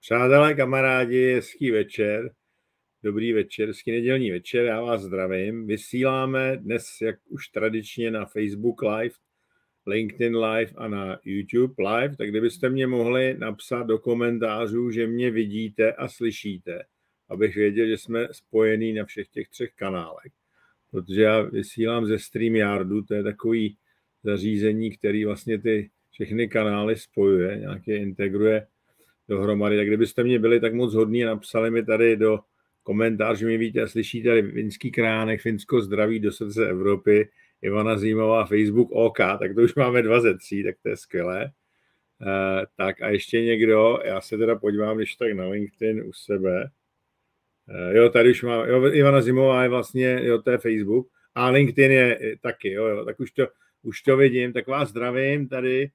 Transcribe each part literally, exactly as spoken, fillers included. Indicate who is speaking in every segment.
Speaker 1: Přátelé, kamarádi, hezký večer, dobrý večer, hezký nedělní večer, já vás zdravím. Vysíláme dnes, jak už tradičně, na Facebook Live, LinkedIn Live a na YouTube Live, tak kdybyste mě mohli napsat do komentářů, že mě vidíte a slyšíte, abych věděl, že jsme spojení na všech těch třech kanálech. Protože já vysílám ze StreamYardu, to je takový zařízení, který vlastně ty všechny kanály spojuje, nějaké integruje dohromady. Tak kdybyste mě byli tak moc hodní a napsali mi tady do komentářů, že mě víte a slyšíte, Finský Kránek, Finsko zdraví do srdce Evropy, Ivana Zímová, Facebook OK, tak to už máme dva ze tří, tak to je skvělé. Uh, tak a ještě někdo, já se teda podívám, když tak na LinkedIn u sebe. Uh, jo, tady už mám, jo, Ivana Zimová je vlastně, jo, to je Facebook, a LinkedIn je taky, jo, jo, tak už to, už to vidím, tak vás zdravím tady.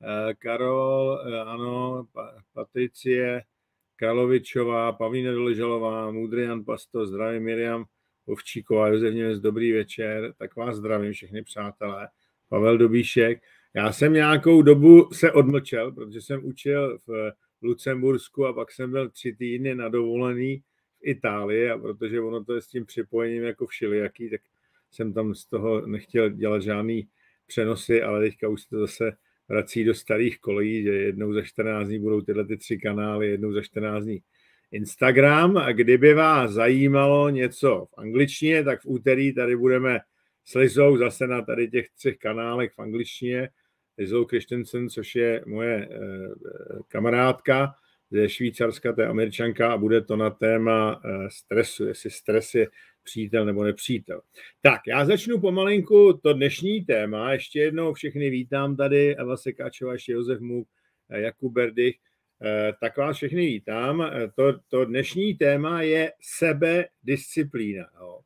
Speaker 1: Karol, ano, Patricie Kralovičová, Pavlína Doležalová, Mudrian Pasto, zdravím, Miriam Ovčíková, Josef Němec, dobrý večer, tak vás zdravím všechny přátelé, Pavel Dobíšek. Já jsem nějakou dobu se odmlčel, protože jsem učil v Lucembursku a pak jsem byl tři týdny na dovolený v Itálii a protože ono to je s tím připojením jako všelijaký, tak jsem tam z toho nechtěl dělat žádný přenosy, ale teďka už se to zase vrací do starých kolejí, že jednou za čtrnáct dní budou tyhle ty tři kanály, jednou za čtrnáct dní Instagram. A kdyby vás zajímalo něco v angličtině, tak v úterý tady budeme s Lizou zase na tady těch třech kanálech v angličtině. Lizou Christensen, což je moje eh, kamarádka ze Švýcarska, to je Američanka a bude to na téma eh, stresu, jestli stres je přítel nebo nepřítel. Tak, já začnu pomalinku to dnešní téma. Ještě jednou všechny vítám tady. Eva Sekáčová, ještě Josef Můk, Jakub Berdych. Tak vás všechny vítám. To, to dnešní téma je sebedisciplína. Jo.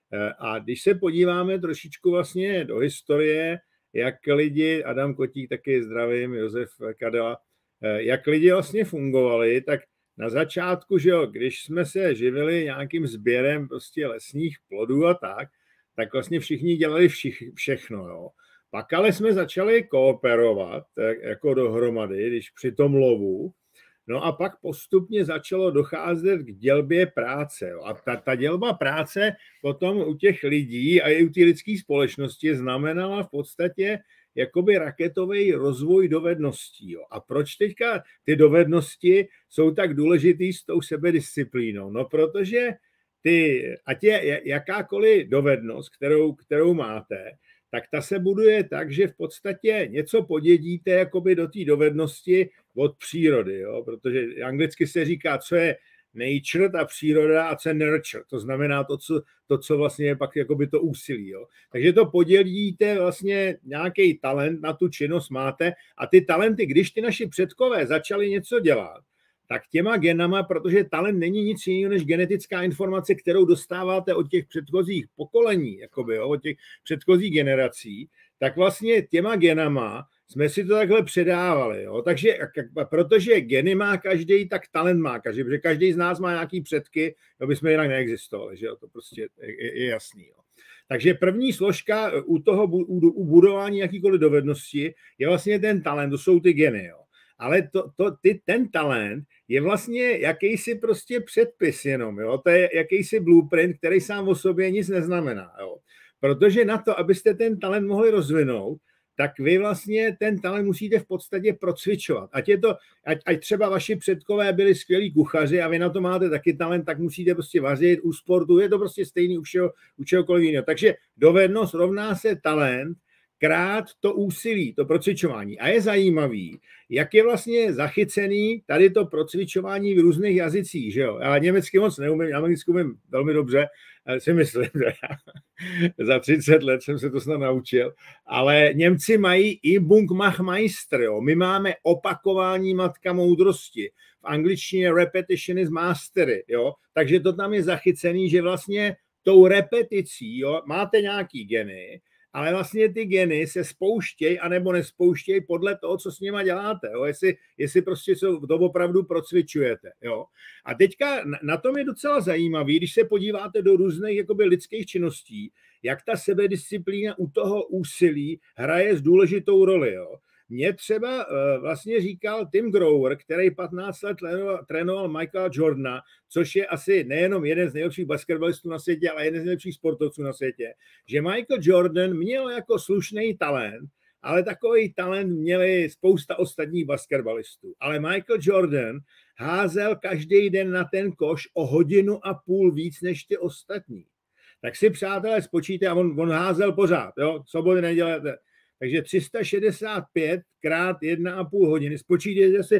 Speaker 1: A když se podíváme trošičku vlastně do historie, jak lidi, Adam Kotík taky zdravím, Josef Kadela, jak lidi vlastně fungovali, tak na začátku, že jo, když jsme se živili nějakým sběrem prostě lesních plodů a tak, tak vlastně všichni dělali všich, všechno, jo. Pak ale jsme začali kooperovat tak, jako dohromady, když při tom lovu, no a pak postupně začalo docházet k dělbě práce, jo. A ta, ta dělba práce potom u těch lidí a i u té lidské společnosti znamenala v podstatě jakoby raketový rozvoj dovedností. Jo. A proč teďka ty dovednosti jsou tak důležitý s tou sebedisciplínou? No protože ty, ať je jakákoliv dovednost, kterou, kterou máte, tak ta se buduje tak, že v podstatě něco podědíte jakoby do té dovednosti od přírody. Jo. Protože anglicky se říká, co je nature, ta příroda, a co je nurture. To znamená to, co, to, co vlastně je pak jakoby to úsilí. Jo. Takže to podělíte vlastně nějaký talent na tu činnost máte a ty talenty, když ty naši předkové začali něco dělat, tak těma genama, protože talent není nic jiného než genetická informace, kterou dostáváte od těch předchozích pokolení, jakoby, jo, od těch předchozích generací, tak vlastně těma genama jsme si to takhle předávali. Jo? Takže protože geny má každý, tak talent má každý, protože každý z nás má nějaký předky, aby jsme jinak neexistovali. Že jo? To prostě je, je jasný. Jo? Takže první složka u toho u budování jakýkoliv dovednosti je vlastně ten talent, to jsou ty geny. Jo? Ale to, to, ty, ten talent je vlastně jakýsi prostě předpis jenom. Jo? To je jakýsi blueprint, který sám o sobě nic neznamená. Jo? Protože na to, abyste ten talent mohli rozvinout, tak vy vlastně ten talent musíte v podstatě procvičovat. Ať je to, ať, ať třeba vaši předkové byli skvělí kuchaři a vy na to máte taky talent, tak musíte prostě vařit u sportu, je to prostě stejný u, všeho, u čehokoliv jiného. Takže dovednost rovná se talent krát to úsilí, to procvičování. A je zajímavý, jak je vlastně zachycený tady to procvičování v různých jazycích, že jo. Já německy moc neumím, anglicky umím velmi dobře, si myslím, že za třicet let jsem se to snad naučil, ale Němci mají Übung macht Meister, jo. My máme opakování matka moudrosti. V angličtině repetition is mastery, jo. Takže to tam je zachycený, že vlastně tou repeticí, jo, máte nějaký geny, ale vlastně ty geny se spouštějí anebo nespouštějí podle toho, co s nima děláte. Jo? Jestli, jestli prostě to opravdu procvičujete. Jo? A teďka na tom je docela zajímavý, když se podíváte do různých jakoby lidských činností, jak ta sebedisciplína u toho úsilí hraje s důležitou roli. Jo? Mě třeba vlastně říkal Tim Grover, který patnáct let trénoval Michaela Jordana, což je asi nejenom jeden z nejlepších basketbalistů na světě, ale jeden z nejlepších sportovců na světě, že Michael Jordan měl jako slušný talent, ale takový talent měli spousta ostatních basketbalistů. Ale Michael Jordan házel každý den na ten koš o hodinu a půl víc než ty ostatní. Tak si, přátelé, spočíte, a on, on házel pořád, jo, soboty, neděle, takže tři sta šedesát pět krát jedna a půl hodiny. Spočítejte si,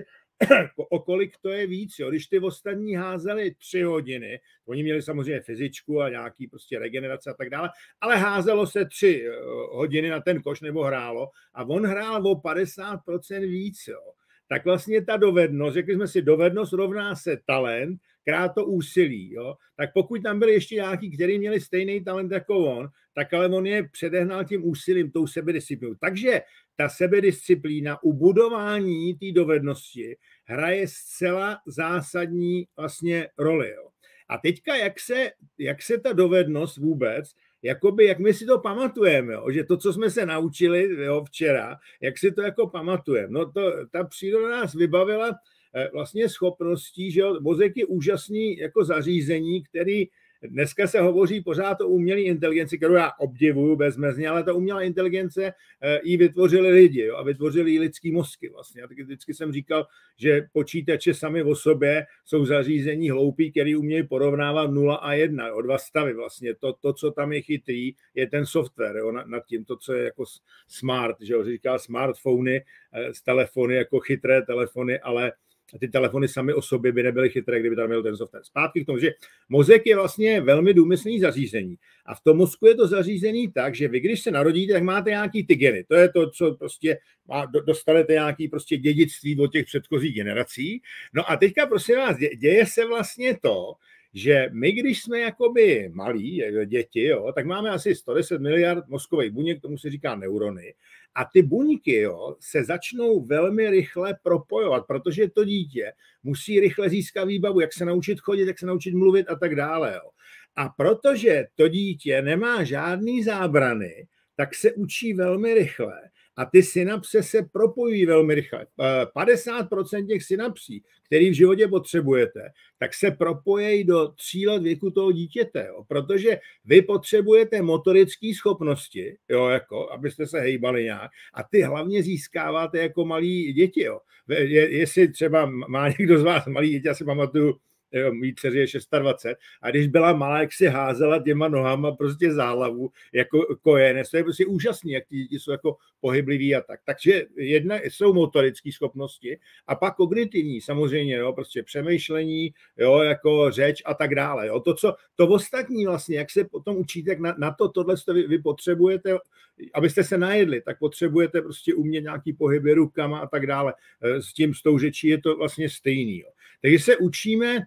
Speaker 1: o kolik to je víc, jo. Když ty ostatní házeli tři hodiny, oni měli samozřejmě fyzičku a nějaký prostě regenerace a tak dále, ale házelo se tři hodiny na ten koš nebo hrálo a on hrál o padesát procent víc, jo. Tak vlastně ta dovednost, řekli jsme si, dovednost rovná se talent, krát to úsilí, jo. Tak pokud tam byli ještě nějaký, kteří měli stejný talent jako on, tak ale on je předehnal tím úsilím, tou sebedisciplínou. Takže ta sebedisciplína u budování té dovednosti hraje zcela zásadní vlastně roli, jo. A teďka, jak se, jak se ta dovednost vůbec, jakoby, jak my si to pamatujeme, jo, že to, co jsme se naučili, jo, včera, jak si to jako pamatujeme. No to, ta příroda nás vybavila eh, vlastně schopností, že jo, mozek je úžasný jako zařízení, který dneska se hovoří pořád o umělé inteligenci, kterou já obdivuju bezmezně, ale ta umělá inteligence ji vytvořili lidi, jo, a vytvořili ji lidský mozky vlastně. Já taky vždycky jsem říkal, že počítače sami o sobě jsou zařízení hloupí, který umějí porovnávat nula a jedna, jo, dva stavy vlastně. To, to, co tam je chytrý, je ten software, jo, nad tím, to, co je jako smart, že jo, říká smartfony, telefony jako chytré telefony, ale ty telefony sami o sobě by nebyly chytré, kdyby tam měl ten software. Zpátky k tomu, že mozek je vlastně velmi důmyslný zařízení. A v tom mozku je to zařízení tak, že vy, když se narodíte, tak máte nějaký ty geny. To je to, co prostě má, dostanete nějaký prostě dědictví od těch předchozích generací. No a teďka, prosím vás, děje se vlastně to, že my, když jsme jakoby malí děti, jo, tak máme asi sto deset miliard mozkových buněk, tomu se říká neurony. A ty buňky, jo, se začnou velmi rychle propojovat, protože to dítě musí rychle získat výbavu, jak se naučit chodit, jak se naučit mluvit a tak dále. Jo. A protože to dítě nemá žádný zábrany, tak se učí velmi rychle. A ty synapse se propojují velmi rychle. padesát procent těch synapsí, který v životě potřebujete, tak se propojejí do tří let věku toho dítěte, jo? Protože vy potřebujete motorické schopnosti, jo, jako, abyste se hejbali nějak, a ty hlavně získáváte jako malí děti. Jo? Je, jestli třeba má někdo z vás malý děti, já si pamatuju, mý dceři je dvacet šest a když byla malá, jak si házela těma nohama prostě záhlavu jako kojenec, to je prostě úžasný, jak ty děti jsou jako pohybliví a tak. Takže jedna jsou motorické schopnosti a pak kognitivní samozřejmě, jo, prostě přemýšlení, jo, jako řeč a tak dále. Jo. To, co, to ostatní vlastně, jak se potom učíte, jak na, na to tohle vy, vy potřebujete, abyste se najedli, tak potřebujete prostě umět nějaký pohyby rukama a tak dále. S tím, s tou řečí je to vlastně stejný. Jo. Takže se učíme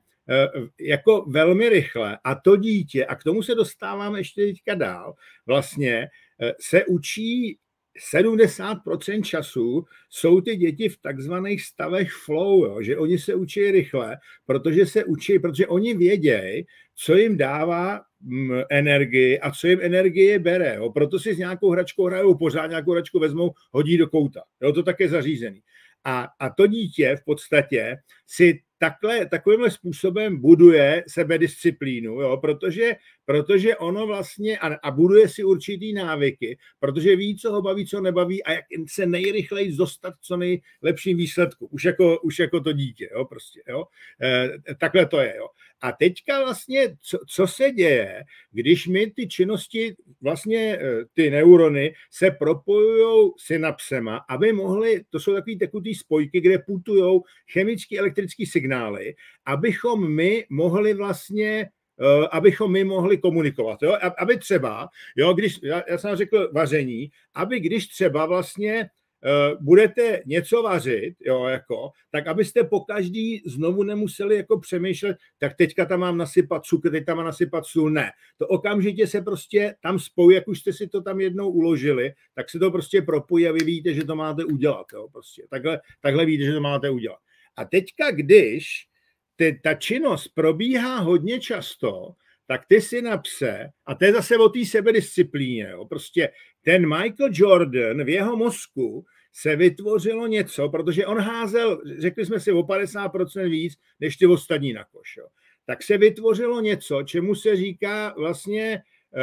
Speaker 1: jako velmi rychle a to dítě, a k tomu se dostáváme ještě teďka dál, vlastně se učí sedmdesát procent času jsou ty děti v takzvaných stavech flow, jo, že oni se učí rychle, protože se učí, protože oni vědějí, co jim dává energii a co jim energie bere. Jo. Proto si s nějakou hračkou hrajou pořád, nějakou hračku vezmou, hodí do kouta. Jo, to také zařízený. A, a to dítě v podstatě si takhle, takovýmhle způsobem buduje sebedisciplínu, jo, protože, protože ono vlastně a, a buduje si určitý návyky, protože ví, co ho baví, co nebaví a jak se nejrychleji dostat co nejlepším výsledku. Už jako, už jako to dítě, jo, prostě, jo. E, takhle to je, jo. A teďka vlastně, co, co se děje, když my ty činnosti, vlastně ty neurony se propojují synapsema, aby mohly, to jsou takový tekutý spojky, kde putujou chemický, elektrický signály, abychom my mohli vlastně, uh, abychom my mohli komunikovat. Jo? Aby třeba, jo, když, já, já jsem řekl vaření, aby když třeba vlastně Uh, budete něco vařit, jo, jako, tak abyste po každý znovu nemuseli jako přemýšlet, tak teďka tam mám nasypat cukr, teď tam mám nasypat sůl, ne. To okamžitě se prostě tam spojí, jak už jste si to tam jednou uložili, tak se to prostě propojí a vy víte, že to máte udělat, jo, prostě. Takhle, takhle víte, že to máte udělat. A teďka, když ty, ta činnost probíhá hodně často, tak ty synapse, a to je zase o té sebedisciplíně, jo, prostě ten Michael Jordan v jeho mozku se vytvořilo něco, protože on házel, řekli jsme si, o padesát procent víc, než ty ostatní na koš. Jo. Tak se vytvořilo něco, čemu se říká vlastně,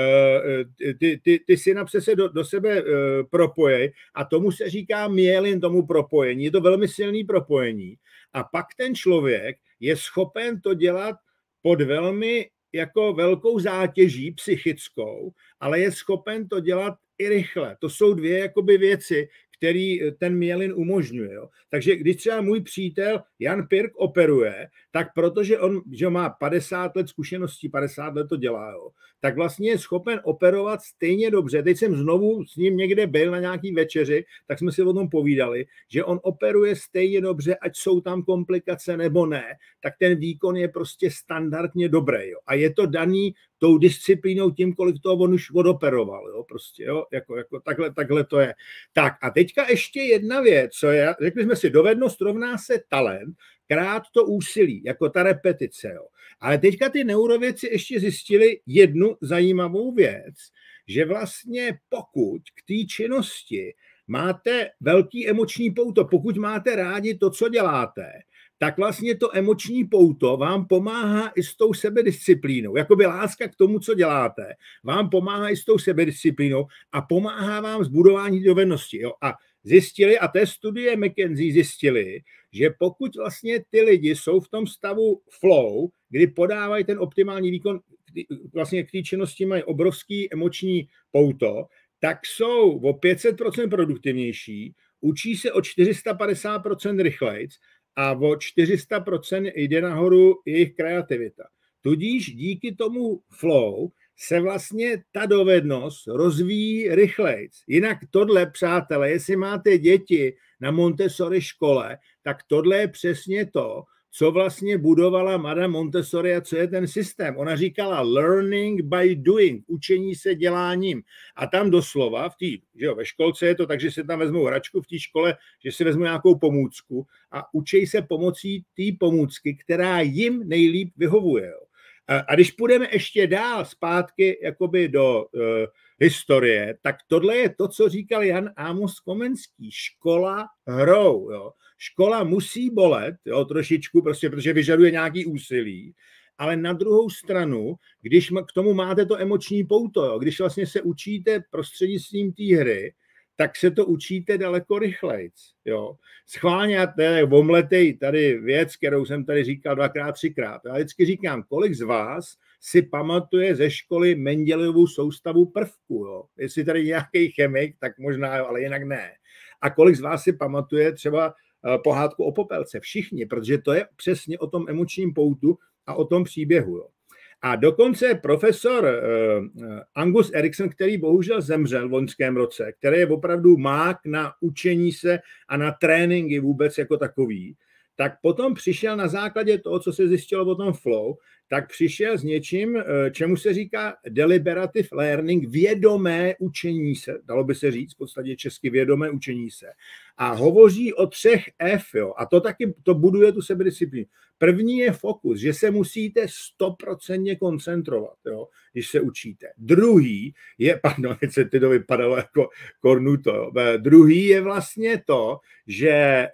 Speaker 1: ty, ty, ty synapse se do, do sebe propojí a tomu se říká myelin, tomu propojení. Je to velmi silný propojení. A pak ten člověk je schopen to dělat pod velmi jako velkou zátěží psychickou, ale je schopen to dělat i rychle. To jsou dvě jakoby věci, který ten myelin umožňuje. Jo. Takže když třeba můj přítel Jan Pirk operuje, tak protože on že má padesát let zkušeností, padesát let to dělá, jo, tak vlastně je schopen operovat stejně dobře. Teď jsem znovu s ním někde byl na nějaký večeři, tak jsme si o tom povídali, že on operuje stejně dobře, ať jsou tam komplikace nebo ne, tak ten výkon je prostě standardně dobrý. Jo. A je to daný tou disciplínou tím, kolik toho on už odoperoval. Jo, prostě, jo, jako, jako takhle, takhle to je. Tak a teďka ještě jedna věc, co je, řekli jsme si, dovednost rovná se talent, krát to úsilí, jako ta repetice. Jo. Ale teďka ty neurovědci ještě zjistili jednu zajímavou věc, že vlastně pokud k té činnosti máte velký emoční pouto, pokud máte rádi to, co děláte, tak vlastně to emoční pouto vám pomáhá i s tou sebedisciplínou. Jakoby láska k tomu, co děláte, vám pomáhá i s tou sebedisciplínou a pomáhá vám s budováním dovednosti. Jo. A zjistili, a té studie McKenzie zjistili, že pokud vlastně ty lidi jsou v tom stavu flow, kdy podávají ten optimální výkon, vlastně k té činnosti mají obrovský emoční pouto, tak jsou o pět set procent produktivnější, učí se o čtyři sta padesát procent rychlejc a o čtyři sta procent jde nahoru jejich kreativita. Tudíž díky tomu flow se vlastně ta dovednost rozvíjí rychlejc. Jinak tohle, přátelé, jestli máte děti na Montessori škole, tak tohle je přesně to, co vlastně budovala Madame Montessori a co je ten systém. Ona říkala learning by doing, učení se děláním. A tam doslova, v tý, že jo, ve školce je to tak, že se tam vezmou hračku, v té škole, že si vezmou nějakou pomůcku a učí se pomocí té pomůcky, která jim nejlíp vyhovuje. Jo. A když půjdeme ještě dál zpátky jakoby do uh, historie, tak tohle je to, co říkal Jan Amos Komenský. Škola hrou. Jo. Škola musí bolet, jo, trošičku, prostě, protože vyžaduje nějaký úsilí, ale na druhou stranu, když k tomu máte to emoční pouto, jo, když vlastně se učíte prostřednictvím té hry, tak se to učíte daleko rychlejc. Jo. Schválně, to je omletej tady věc, kterou jsem tady říkal dvakrát, třikrát. Já vždycky říkám, kolik z vás si pamatuje ze školy Mendelovu soustavu prvků. Jo. Jestli tady nějaký chemik, tak možná jo, ale jinak ne. A kolik z vás si pamatuje třeba pohádku o Popelce? Všichni, protože to je přesně o tom emočním poutu a o tom příběhu. Jo. A dokonce profesor uh, Angus Erickson, který bohužel zemřel v loňském roce, který je opravdu mák na učení se a na tréninky vůbec jako takový, tak potom přišel na základě toho, co se zjistilo o tom flow, tak přišel s něčím, čemu se říká deliberative learning, vědomé učení se, dalo by se říct v podstatě česky vědomé učení se. A hovoří o třech F, jo, a to taky to buduje tu sebedisciplínu. První je fokus, že se musíte stoprocentně koncentrovat, jo, když se učíte. Druhý je, pardon, teď se to vypadalo jako kornuto, jo. Druhý je vlastně to, že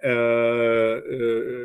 Speaker 1: uh,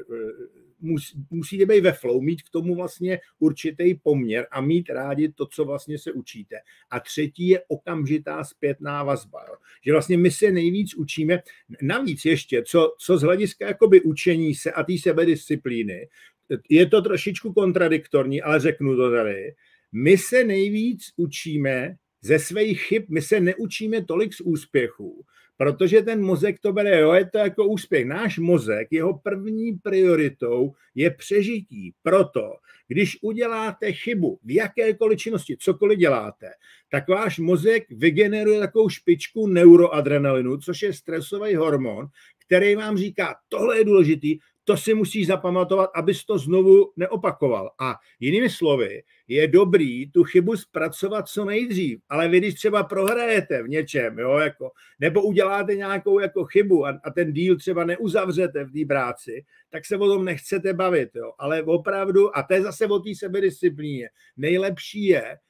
Speaker 1: uh, musíte být ve flow, mít k tomu vlastně určitý poměr a mít rádi to, co vlastně se učíte. A třetí je okamžitá zpětná vazba. Jo. Že vlastně my se nejvíc učíme, navíc ještě, co, co z hlediska jakoby učení se a té sebedisciplíny, je to trošičku kontradiktorní, ale řeknu to tady, my se nejvíc učíme ze svých chyb, my se neučíme tolik z úspěchů, protože ten mozek to bere, jo, je to jako úspěch. Náš mozek, jeho první prioritou je přežití. Proto, když uděláte chybu v jakékoliv činnosti, cokoliv děláte, tak váš mozek vygeneruje takovou špičku neuroadrenalinu, což je stresový hormon, který vám říká, tohle je důležitý, to si musíš zapamatovat, abys to znovu neopakoval. A jinými slovy, je dobrý tu chybu zpracovat co nejdřív, ale vy, když třeba prohrajete v něčem, jo, jako, nebo uděláte nějakou jako chybu a, a ten díl třeba neuzavřete v té práci, tak se o tom nechcete bavit. Jo. Ale opravdu, a to je zase o té sebedisciplíně, nejlepší je,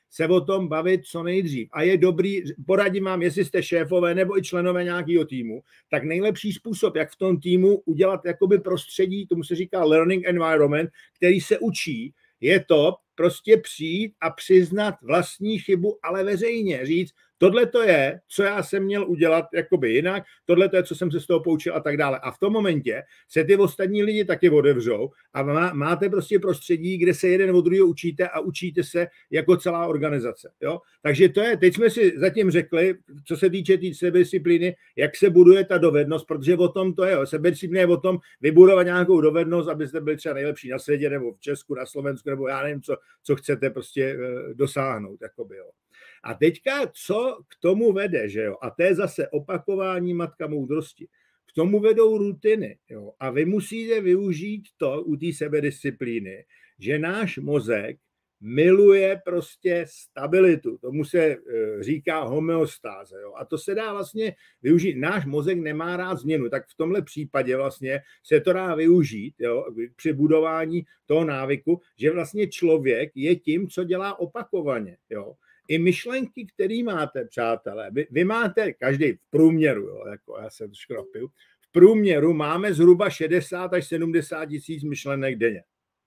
Speaker 1: se o tom bavit co nejdřív. A je dobrý, poradím vám, jestli jste šéfové nebo i členové nějakého týmu, tak nejlepší způsob, jak v tom týmu udělat jakoby prostředí, tomu se říká learning environment, který se učí, je to prostě přijít a přiznat vlastní chybu, ale veřejně říct, tohle to je, co já jsem měl udělat jakoby jinak, tohle to je, co jsem se z toho poučil a tak dále. A v tom momentě se ty ostatní lidi taky otevřou a má, máte prostě prostředí, kde se jeden od druhého učíte a učíte se jako celá organizace. Jo? Takže to je, teď jsme si zatím řekli, co se týče té tý sebedisciplíny, jak se buduje ta dovednost, protože o tom to je. Sebedisciplína je o tom vybudovat nějakou dovednost, abyste byli třeba nejlepší na světě nebo v Česku, na Slovensku, nebo já nevím, co, co chcete prostě dosáhnout. Jakoby, jo. A teďka, co k tomu vede, že jo? A to je zase opakování matka moudrosti. K tomu vedou rutiny, jo? A vy musíte využít to u té sebedisciplíny, že náš mozek miluje prostě stabilitu. Tomu se říká homeostáze, jo? A to se dá vlastně využít. Náš mozek nemá rád změnu, tak v tomhle případě vlastně se to dá využít, jo? Při budování toho návyku, že vlastně člověk je tím, co dělá opakovaně, jo? I myšlenky, které máte, přátelé, vy, vy máte každý v průměru, jo, jako já se trošku napiju, v průměru máme zhruba šedesát až sedmdesát tisíc myšlenek denně.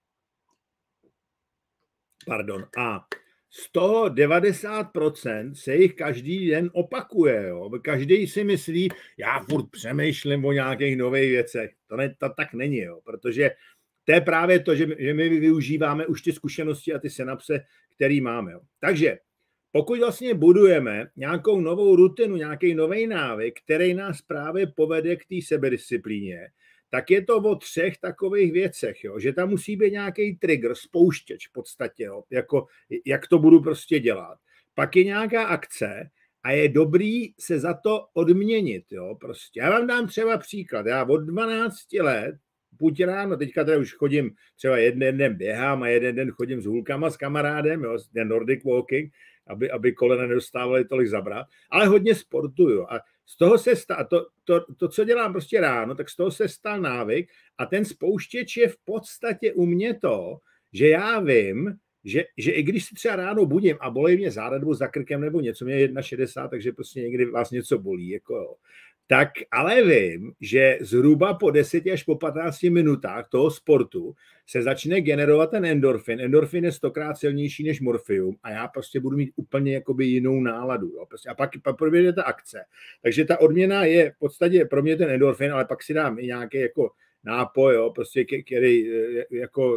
Speaker 1: Pardon. A z toho devadesát procent se jich každý den opakuje. Jo. Každý si myslí, já furt přemýšlím o nějakých nových věcech. To, ne, to tak není, jo, protože to je právě to, že, že my využíváme už ty zkušenosti a ty synapse, které máme. Jo. Takže pokud vlastně budujeme nějakou novou rutinu, nějaký nový návyk, který nás právě povede k té sebedisciplíně, tak je to o třech takových věcech, jo? Že tam musí být nějaký trigger, spouštěč v podstatě, jo? Jako, jak to budu prostě dělat. Pak je nějaká akce a je dobrý se za to odměnit. Jo? Prostě. Já vám dám třeba příklad. Já od dvanácti let, buď ráno, teďka tady už chodím, třeba jeden den běhám a jeden den chodím s hůlkama, s kamarádem, jo? Den Nordic Walking, aby, aby kolena nedostávaly tolik zabrat, ale hodně sportuju. A z toho se stá, to, to, to, co dělám prostě ráno, tak z toho se stal návyk a ten spouštěč je v podstatě u mě to, že já vím, že, že i když si třeba ráno budím a bolí mě záda nebo za krkem nebo něco, mě je jedna šedesát, takže prostě někdy vás něco bolí, jako jo. Tak ale vím, že zhruba po deseti až po patnácti minutách toho sportu se začne generovat ten endorfin. Endorfin je stokrát silnější než morfium a já prostě budu mít úplně jakoby jinou náladu. Jo. Prostě a pak, pak proběhne ta akce. Takže ta odměna je v podstatě pro mě ten endorfin, ale pak si dám i nějaký jako nápoj, jo, prostě, který jako,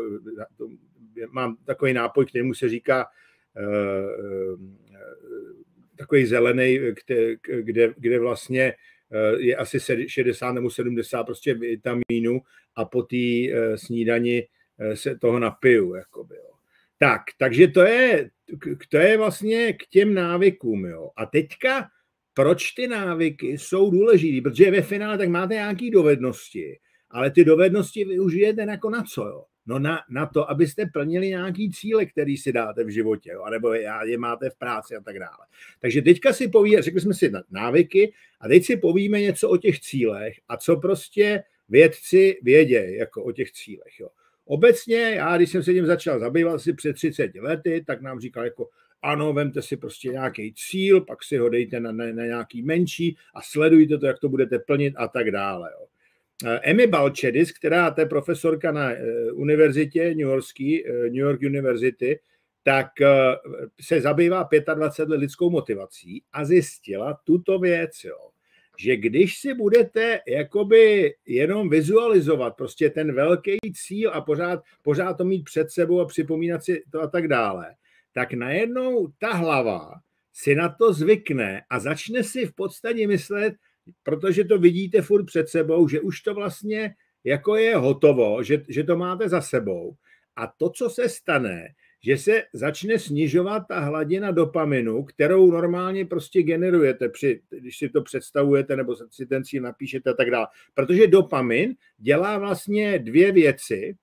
Speaker 1: mám takový nápoj, kterému se říká uh, takový zelený, kde, kde, kde vlastně je asi šedesát nebo sedmdesát prostě vitamínů a po té snídani se toho napiju. Jakoby, jo. Tak, takže to je, to je vlastně k těm návykům. Jo. A teďka, proč ty návyky jsou důležité? Protože ve finále tak máte nějaké dovednosti, ale ty dovednosti využijete jako na co? Jo? No na, na to, abyste plnili nějaký cíle, který si dáte v životě, jo? Nebo je máte v práci a tak dále. Takže teďka si povíte, řekli jsme si návyky a teď si povíme něco o těch cílech a co prostě vědci vědějí jako o těch cílech. Jo? Obecně, já když jsem se tím začal zabývat si před třiceti lety, tak nám říkal jako ano, vemte si prostě nějaký cíl, pak si ho dejte na, na, na nějaký menší a sledujte to, jak to budete plnit a tak dále. Jo? Amy Balchedis, která je profesorka na univerzitě New Yorkský, New York University, tak se zabývá dvacet pět let lidskou motivací a zjistila tuto věc, jo, že když si budete jakoby jenom vizualizovat prostě ten velký cíl a pořád, pořád to mít před sebou a připomínat si to a tak dále, tak najednou ta hlava si na to zvykne a začne si v podstatě myslet, protože to vidíte furt před sebou, že už to vlastně jako je hotovo, že, že to máte za sebou. A to, co se stane, že se začne snižovat ta hladina dopaminu, kterou normálně prostě generujete, při, když si to představujete nebo si ten cíl napíšete a tak dále. Protože dopamin dělá vlastně dvě věci,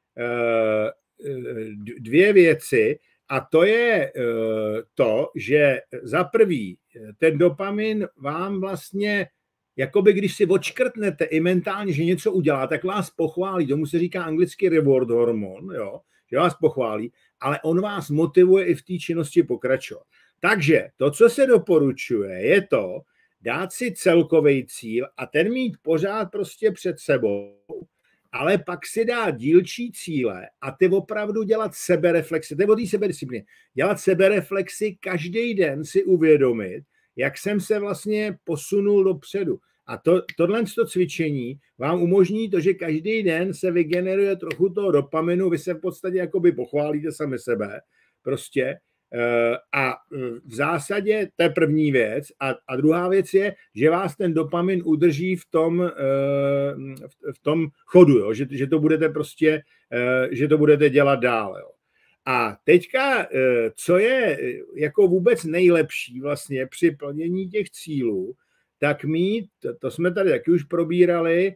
Speaker 1: dvě věci, a to je to, že za prvý ten dopamin vám vlastně, jakoby když si odškrtnete i mentálně, že něco udělá, tak vás pochválí. Tomu se říká anglicky reward hormon, jo? že vás pochválí, ale on vás motivuje i v té činnosti pokračovat. Takže to, co se doporučuje, je to dát si celkový cíl a ten mít pořád prostě před sebou, ale pak si dát dílčí cíle a ty opravdu dělat sebereflexy, to je o té sebedisciplíně, dělat sebereflexy každý den, si uvědomit, jak jsem se vlastně posunul dopředu. A to, tohle cvičení vám umožní to, že každý den se vygeneruje trochu toho dopaminu, vy se v podstatě jakoby pochválíte sami sebe, prostě. A v zásadě to je první věc. A, a druhá věc je, že vás ten dopamin udrží v tom, v tom chodu, jo? Že, že to budete prostě, že to budete dělat dál. Jo? A teďka, co je jako vůbec nejlepší vlastně při plnění těch cílů, tak mít, to, to jsme tady taky už probírali,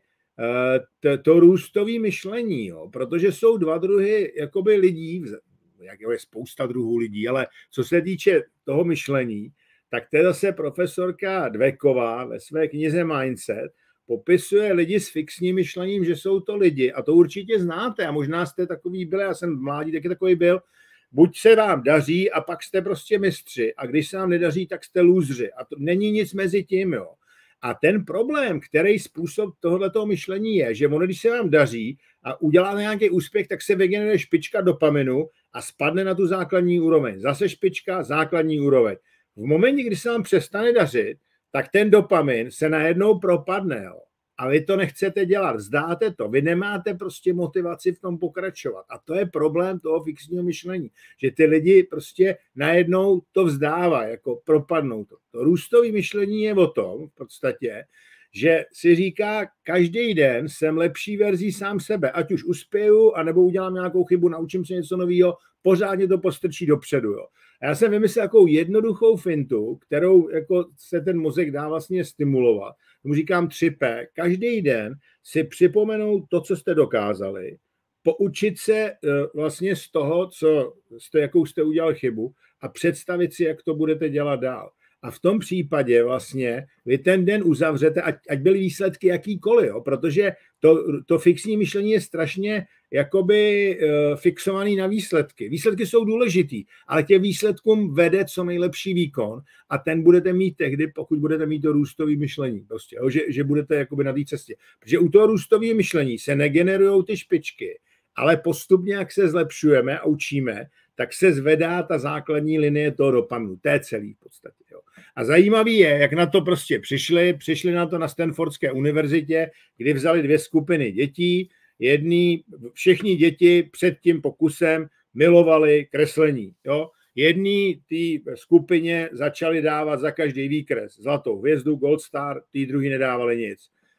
Speaker 1: to, to růstové myšlení, jo? Protože jsou dva druhy jakoby lidí, jak je spousta druhů lidí, ale co se týče toho myšlení, tak to je zase profesorka Dweková ve své knize Mindset popisuje lidi s fixním myšlením, že jsou to lidi, a to určitě znáte a možná jste takový byli, já jsem v mládí taky takový byl, buď se vám daří a pak jste prostě mistři a když se vám nedaří, tak jste lůzři a to není nic mezi tím, jo. A ten problém, který způsob tohoto myšlení je, že ono, když se vám daří a uděláte nějaký úspěch, tak se vygeneruje špička dopaminu a spadne na tu základní úroveň. Zase špička, základní úroveň. V momentě, kdy se vám přestane dařit, tak ten dopamin se najednou propadne. Jo. A vy to nechcete dělat, vzdáte to. Vy nemáte prostě motivaci v tom pokračovat. A to je problém toho fixního myšlení, že ty lidi prostě najednou to vzdávají, jako propadnou to. To růstové myšlení je o tom v podstatě, že si říká, každý den jsem lepší verzí sám sebe, ať už uspěju, anebo udělám nějakou chybu, naučím se něco nového, pořádně to postrčí dopředu. Jo. A já jsem vymyslel takovou jednoduchou fintu, kterou jako se ten mozek dá vlastně stimulovat. Tomu říkám tři pé. Každý den si připomenout to, co jste dokázali, poučit se vlastně z toho, co jste, jakou jste udělal chybu a představit si, jak to budete dělat dál. A v tom případě vlastně vy ten den uzavřete, ať, ať byly výsledky jakýkoliv, jo? Protože to, to fixní myšlení je strašně jakoby uh, fixovaný na výsledky. Výsledky jsou důležitý, ale tě výsledkům vede co nejlepší výkon a ten budete mít tehdy, pokud budete mít to růstové myšlení, prostě, jo? Že, že budete jakoby na té cestě. Protože u toho růstového myšlení se negenerují ty špičky, ale postupně, jak se zlepšujeme a učíme, tak se zvedá ta základní linie toho dopaminu. To je celý v podstatě. Jo. A zajímavý je, jak na to prostě přišli. Přišli na to na Stanfordské univerzitě, kdy vzali dvě skupiny dětí. Jedný, všichni děti před tím pokusem milovali kreslení. Jo. Jedný té skupině začali dávat za každý výkres zlatou hvězdu, gold star, tý druhý nedávali nic.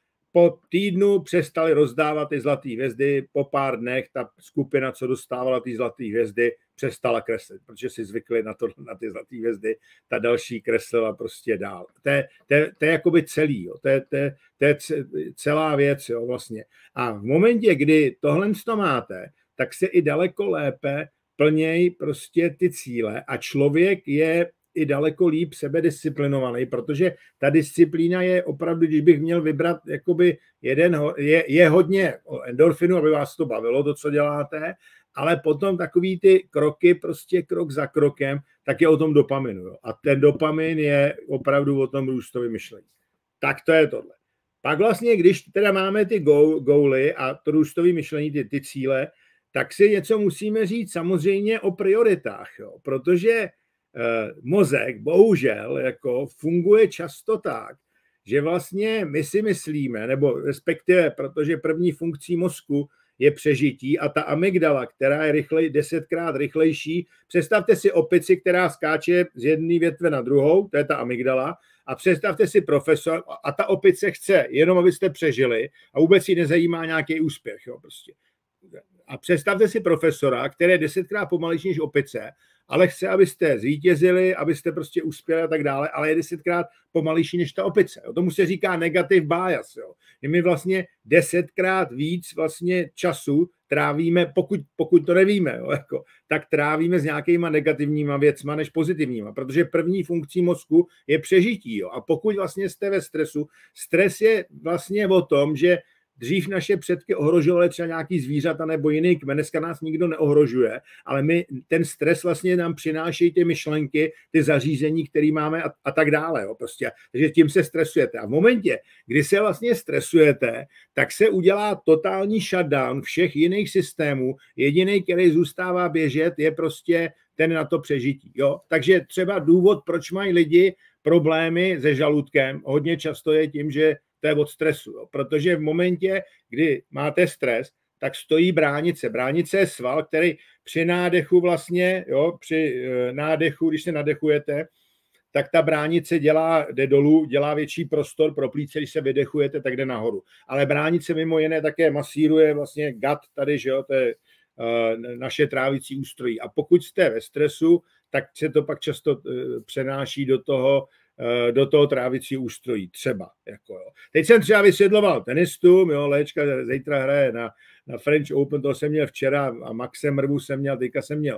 Speaker 1: Po týdnu přestali rozdávat ty zlaté hvězdy, po pár dnech ta skupina, co dostávala ty zlaté hvězdy, přestala kreslit, protože si zvykli na, to, na ty zlaté hvězdy, ta další kreslila prostě dál. To je, to je, to je jakoby celý, jo. To, je, to, je, to je celá věc, jo, vlastně. A v momentě, kdy tohle to máte, tak se i daleko lépe plnějí prostě ty cíle a člověk je i daleko líp sebedisciplinovaný, protože ta disciplína je opravdu, když bych měl vybrat jakoby jeden, je, je hodně endorfinu, aby vás to bavilo, to, co děláte, ale potom takový ty kroky, prostě krok za krokem, tak je o tom dopaminu. Jo. A ten dopamin je opravdu o tom růstovém myšlení. Tak to je tohle. Pak vlastně, když teda máme ty góly a to růstové myšlení, ty, ty cíle, tak si něco musíme říct samozřejmě o prioritách, jo. Protože mozek bohužel jako funguje často tak, že vlastně my si myslíme, nebo respektive, protože první funkcí mozku je přežití a ta amygdala, která je rychlej, desetkrát rychlejší, představte si opici, která skáče z jedné větve na druhou, to je ta amygdala, a představte si profesor a ta opice chce jenom, abyste přežili a vůbec jí nezajímá nějaký úspěch. Jo, prostě. A představte si profesora, který je desetkrát pomalejší než opice, ale chce, abyste zvítězili, abyste prostě uspěli a tak dále, ale je desetkrát pomalejší než ta opice. Jo. Tomu se říká negative bias. Jo. My vlastně desetkrát víc vlastně času trávíme, pokud, pokud to nevíme, jo, jako, tak trávíme s nějakýma negativníma věcma než pozitivníma, protože první funkcí mozku je přežití. Jo. A pokud vlastně jste ve stresu, stres je vlastně o tom, že dřív naše předky ohrožovaly třeba nějaký zvířata nebo jiný kmen, dneska nás nikdo neohrožuje, ale my, ten stres vlastně nám přináší ty myšlenky, ty zařízení, které máme a, a tak dále. Jo, prostě. Takže tím se stresujete. A v momentě, kdy se vlastně stresujete, tak se udělá totální shutdown všech jiných systémů. Jediný, který zůstává běžet, je prostě ten na to přežití. Jo? Takže třeba důvod, proč mají lidi problémy se žaludkem, hodně často je tím, že to je od stresu. Jo? Protože v momentě, kdy máte stres, tak stojí bránice. Bránice je sval, který při nádechu vlastně, jo, při nádechu, když se nadechujete, tak ta bránice dělá, jde dolů, dělá větší prostor pro plíce, když se vydechujete, tak jde nahoru. Ale bránice mimo jiné také masíruje vlastně gut tady, že jo, to je uh, naše trávicí ústrojí. A pokud jste ve stresu, tak se to pak často uh, přenáší do toho, uh, do toho trávicího ústrojí. Třeba. Jako, jo. Teď jsem třeba vysvětloval tenistům, jo, Léčka zítra hraje na, na French Open, to jsem měl včera a Maxem Mrvu jsem měl, teďka jsem měl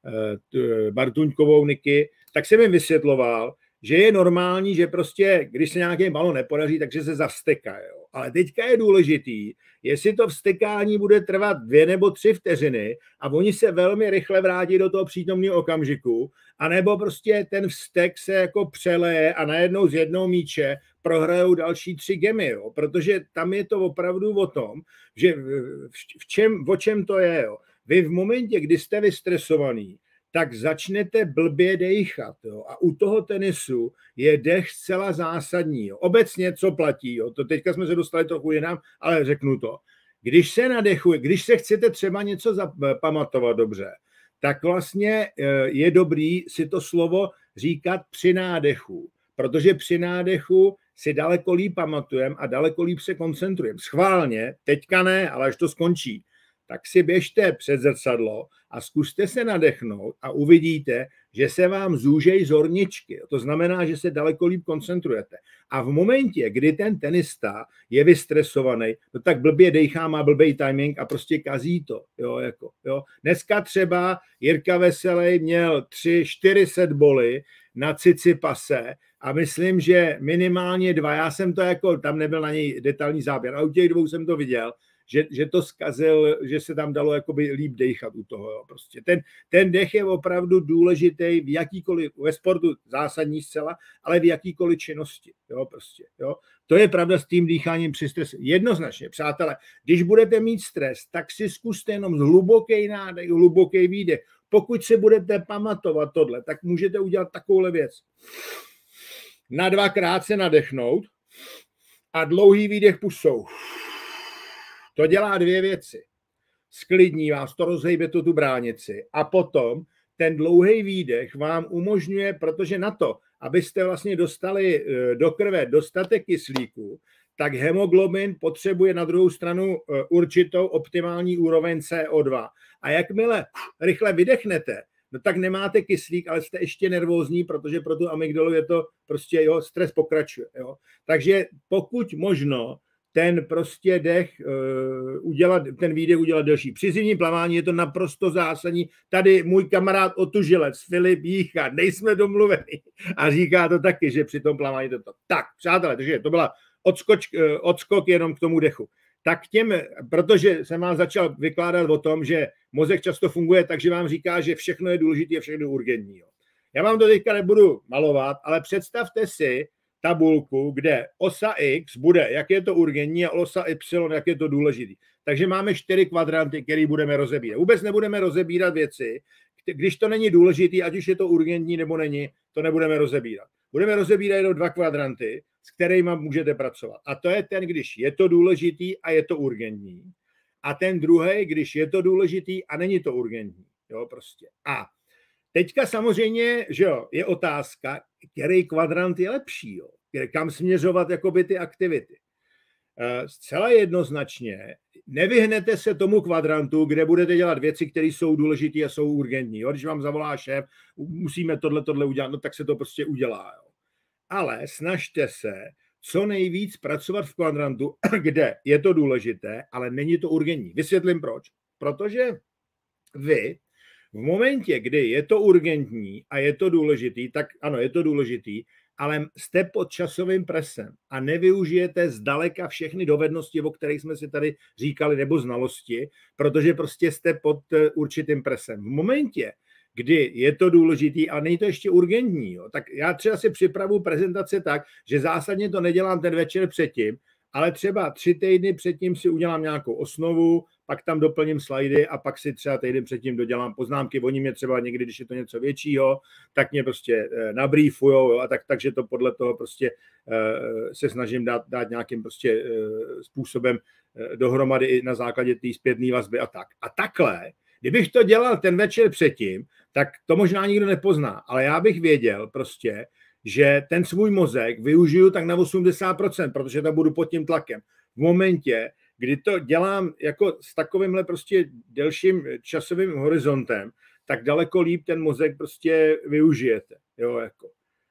Speaker 1: uh, Bartuňkovou Niky, tak jsem jim vysvětloval, že je normální, že prostě, když se nějaký balon nepodaří, takže se zavsteká. Jo. Ale teďka je důležitý, jestli to vstekání bude trvat dvě nebo tři vteřiny a oni se velmi rychle vrátí do toho přítomného okamžiku, anebo prostě ten vztek se jako přeleje a najednou z jednoho míče prohrajou další tři gemy, jo. Protože tam je to opravdu o tom, že v čem, o čem to je. Jo. Vy v momentě, kdy jste vystresovaný, tak začnete blbě dechat. Jo. A u toho tenisu je dech zcela zásadní. Jo. Obecně, co platí, jo. To teďka jsme se dostali trochu jinam, ale řeknu to. Když se nadechuje, když se chcete třeba něco zapamatovat dobře, tak vlastně je dobrý si to slovo říkat při nádechu, protože při nádechu si daleko líp pamatujeme a daleko líp se koncentrujeme. Schválně, teďka ne, ale až to skončí, tak si běžte před zrcadlo a zkuste se nadechnout a uvidíte, že se vám zúžejí zorničky. To znamená, že se daleko líp koncentrujete. A v momentě, kdy ten tenista je vystresovaný, no tak blbě dejchá, má blbej timing a prostě kazí to. Jo, jako, jo. Dneska třeba Jirka Veselý měl tři, čtyři set boly na Cicipase a myslím, že minimálně dva, já jsem to jako, tam nebyl na něj detailní záběr, a u těch dvou jsem to viděl, Že, že to zkazil, že se tam dalo jakoby líp dechat u toho. Jo. Prostě ten, ten dech je opravdu důležitý v jakýkoliv, ve sportu zásadní zcela, ale v jakýkoliv činnosti. Jo, prostě, jo. To je pravda s tím dýcháním při stresu. Jednoznačně, přátelé, když budete mít stres, tak si zkuste jenom hluboký nádech, hluboký výdech. Pokud si budete pamatovat tohle, tak můžete udělat takovouhle věc. Na dvakrát se nadechnout a dlouhý výdech pusou. To dělá dvě věci. Sklidní vás, to rozhejbe to tu bránici a potom ten dlouhý výdech vám umožňuje, protože na to, abyste vlastně dostali do krve dostatek kyslíku, tak hemoglobin potřebuje na druhou stranu určitou optimální úroveň C O dva. A jakmile rychle vydechnete, no tak nemáte kyslík, ale jste ještě nervózní, protože pro tu amygdalu je to prostě, jo, stres pokračuje. Jo. Takže pokud možno, ten prostě dech uh, udělat, ten výdech udělat delší. Při zimním plavání je to naprosto zásadní. Tady můj kamarád otužilec Filip Jícha, nejsme domluveni a říká to taky, že při tom plavání to to. Tak, přátelé, takže to byla odskoč, uh, odskok jenom k tomu dechu. Tak těm, protože jsem vám začal vykládat o tom, že mozek často funguje tak, že vám říká, že všechno je důležité a všechno je urgentní. Jo. Já vám to teďka nebudu malovat, ale představte si tabulku, kde osa X bude, jak je to urgentní, a osa Y, jak je to důležitý. Takže máme čtyři kvadranty, které budeme rozebírat. Vůbec nebudeme rozebírat věci, když to není důležitý, ať už je to urgentní nebo není, to nebudeme rozebírat. Budeme rozebírat jenom dva kvadranty, s kterými můžete pracovat. A to je ten, když je to důležitý a je to urgentní. A ten druhý, když je to důležitý a není to urgentní. Jo, prostě. A teďka samozřejmě, že jo, je otázka, který kvadrant je lepší, jo, kam směřovat jakoby ty aktivity. Zcela jednoznačně nevyhnete se tomu kvadrantu, kde budete dělat věci, které jsou důležité a jsou urgentní. Jo. Když vám zavolá šéf, musíme tohle, tohle udělat, no tak se to prostě udělá. Jo. Ale snažte se co nejvíc pracovat v kvadrantu, kde je to důležité, ale není to urgentní. Vysvětlím proč. Protože vy v momentě, kdy je to urgentní a je to důležitý, tak ano, je to důležitý, ale jste pod časovým presem a nevyužijete zdaleka všechny dovednosti, o kterých jsme si tady říkali, nebo znalosti, protože prostě jste pod určitým presem. V momentě, kdy je to důležitý, ale není to ještě urgentní, jo, tak já třeba si připravu prezentace tak, že zásadně to nedělám ten večer předtím, ale třeba tři týdny předtím si udělám nějakou osnovu, pak tam doplním slajdy a pak si třeba týden předtím dodělám poznámky. Oni mě třeba někdy, když je to něco většího, tak mě prostě nabrýfujou a tak, takže to podle toho prostě se snažím dát, dát nějakým prostě způsobem dohromady i na základě té zpětné vazby a tak. A takhle, kdybych to dělal ten večer předtím, tak to možná nikdo nepozná, ale já bych věděl prostě, že ten svůj mozek využiju tak na osmdesát procent, protože tam budu pod tím tlakem. V momentě, kdy to dělám jako s takovýmhle prostě delším časovým horizontem, tak daleko líp ten mozek prostě využijete. Jo, jako.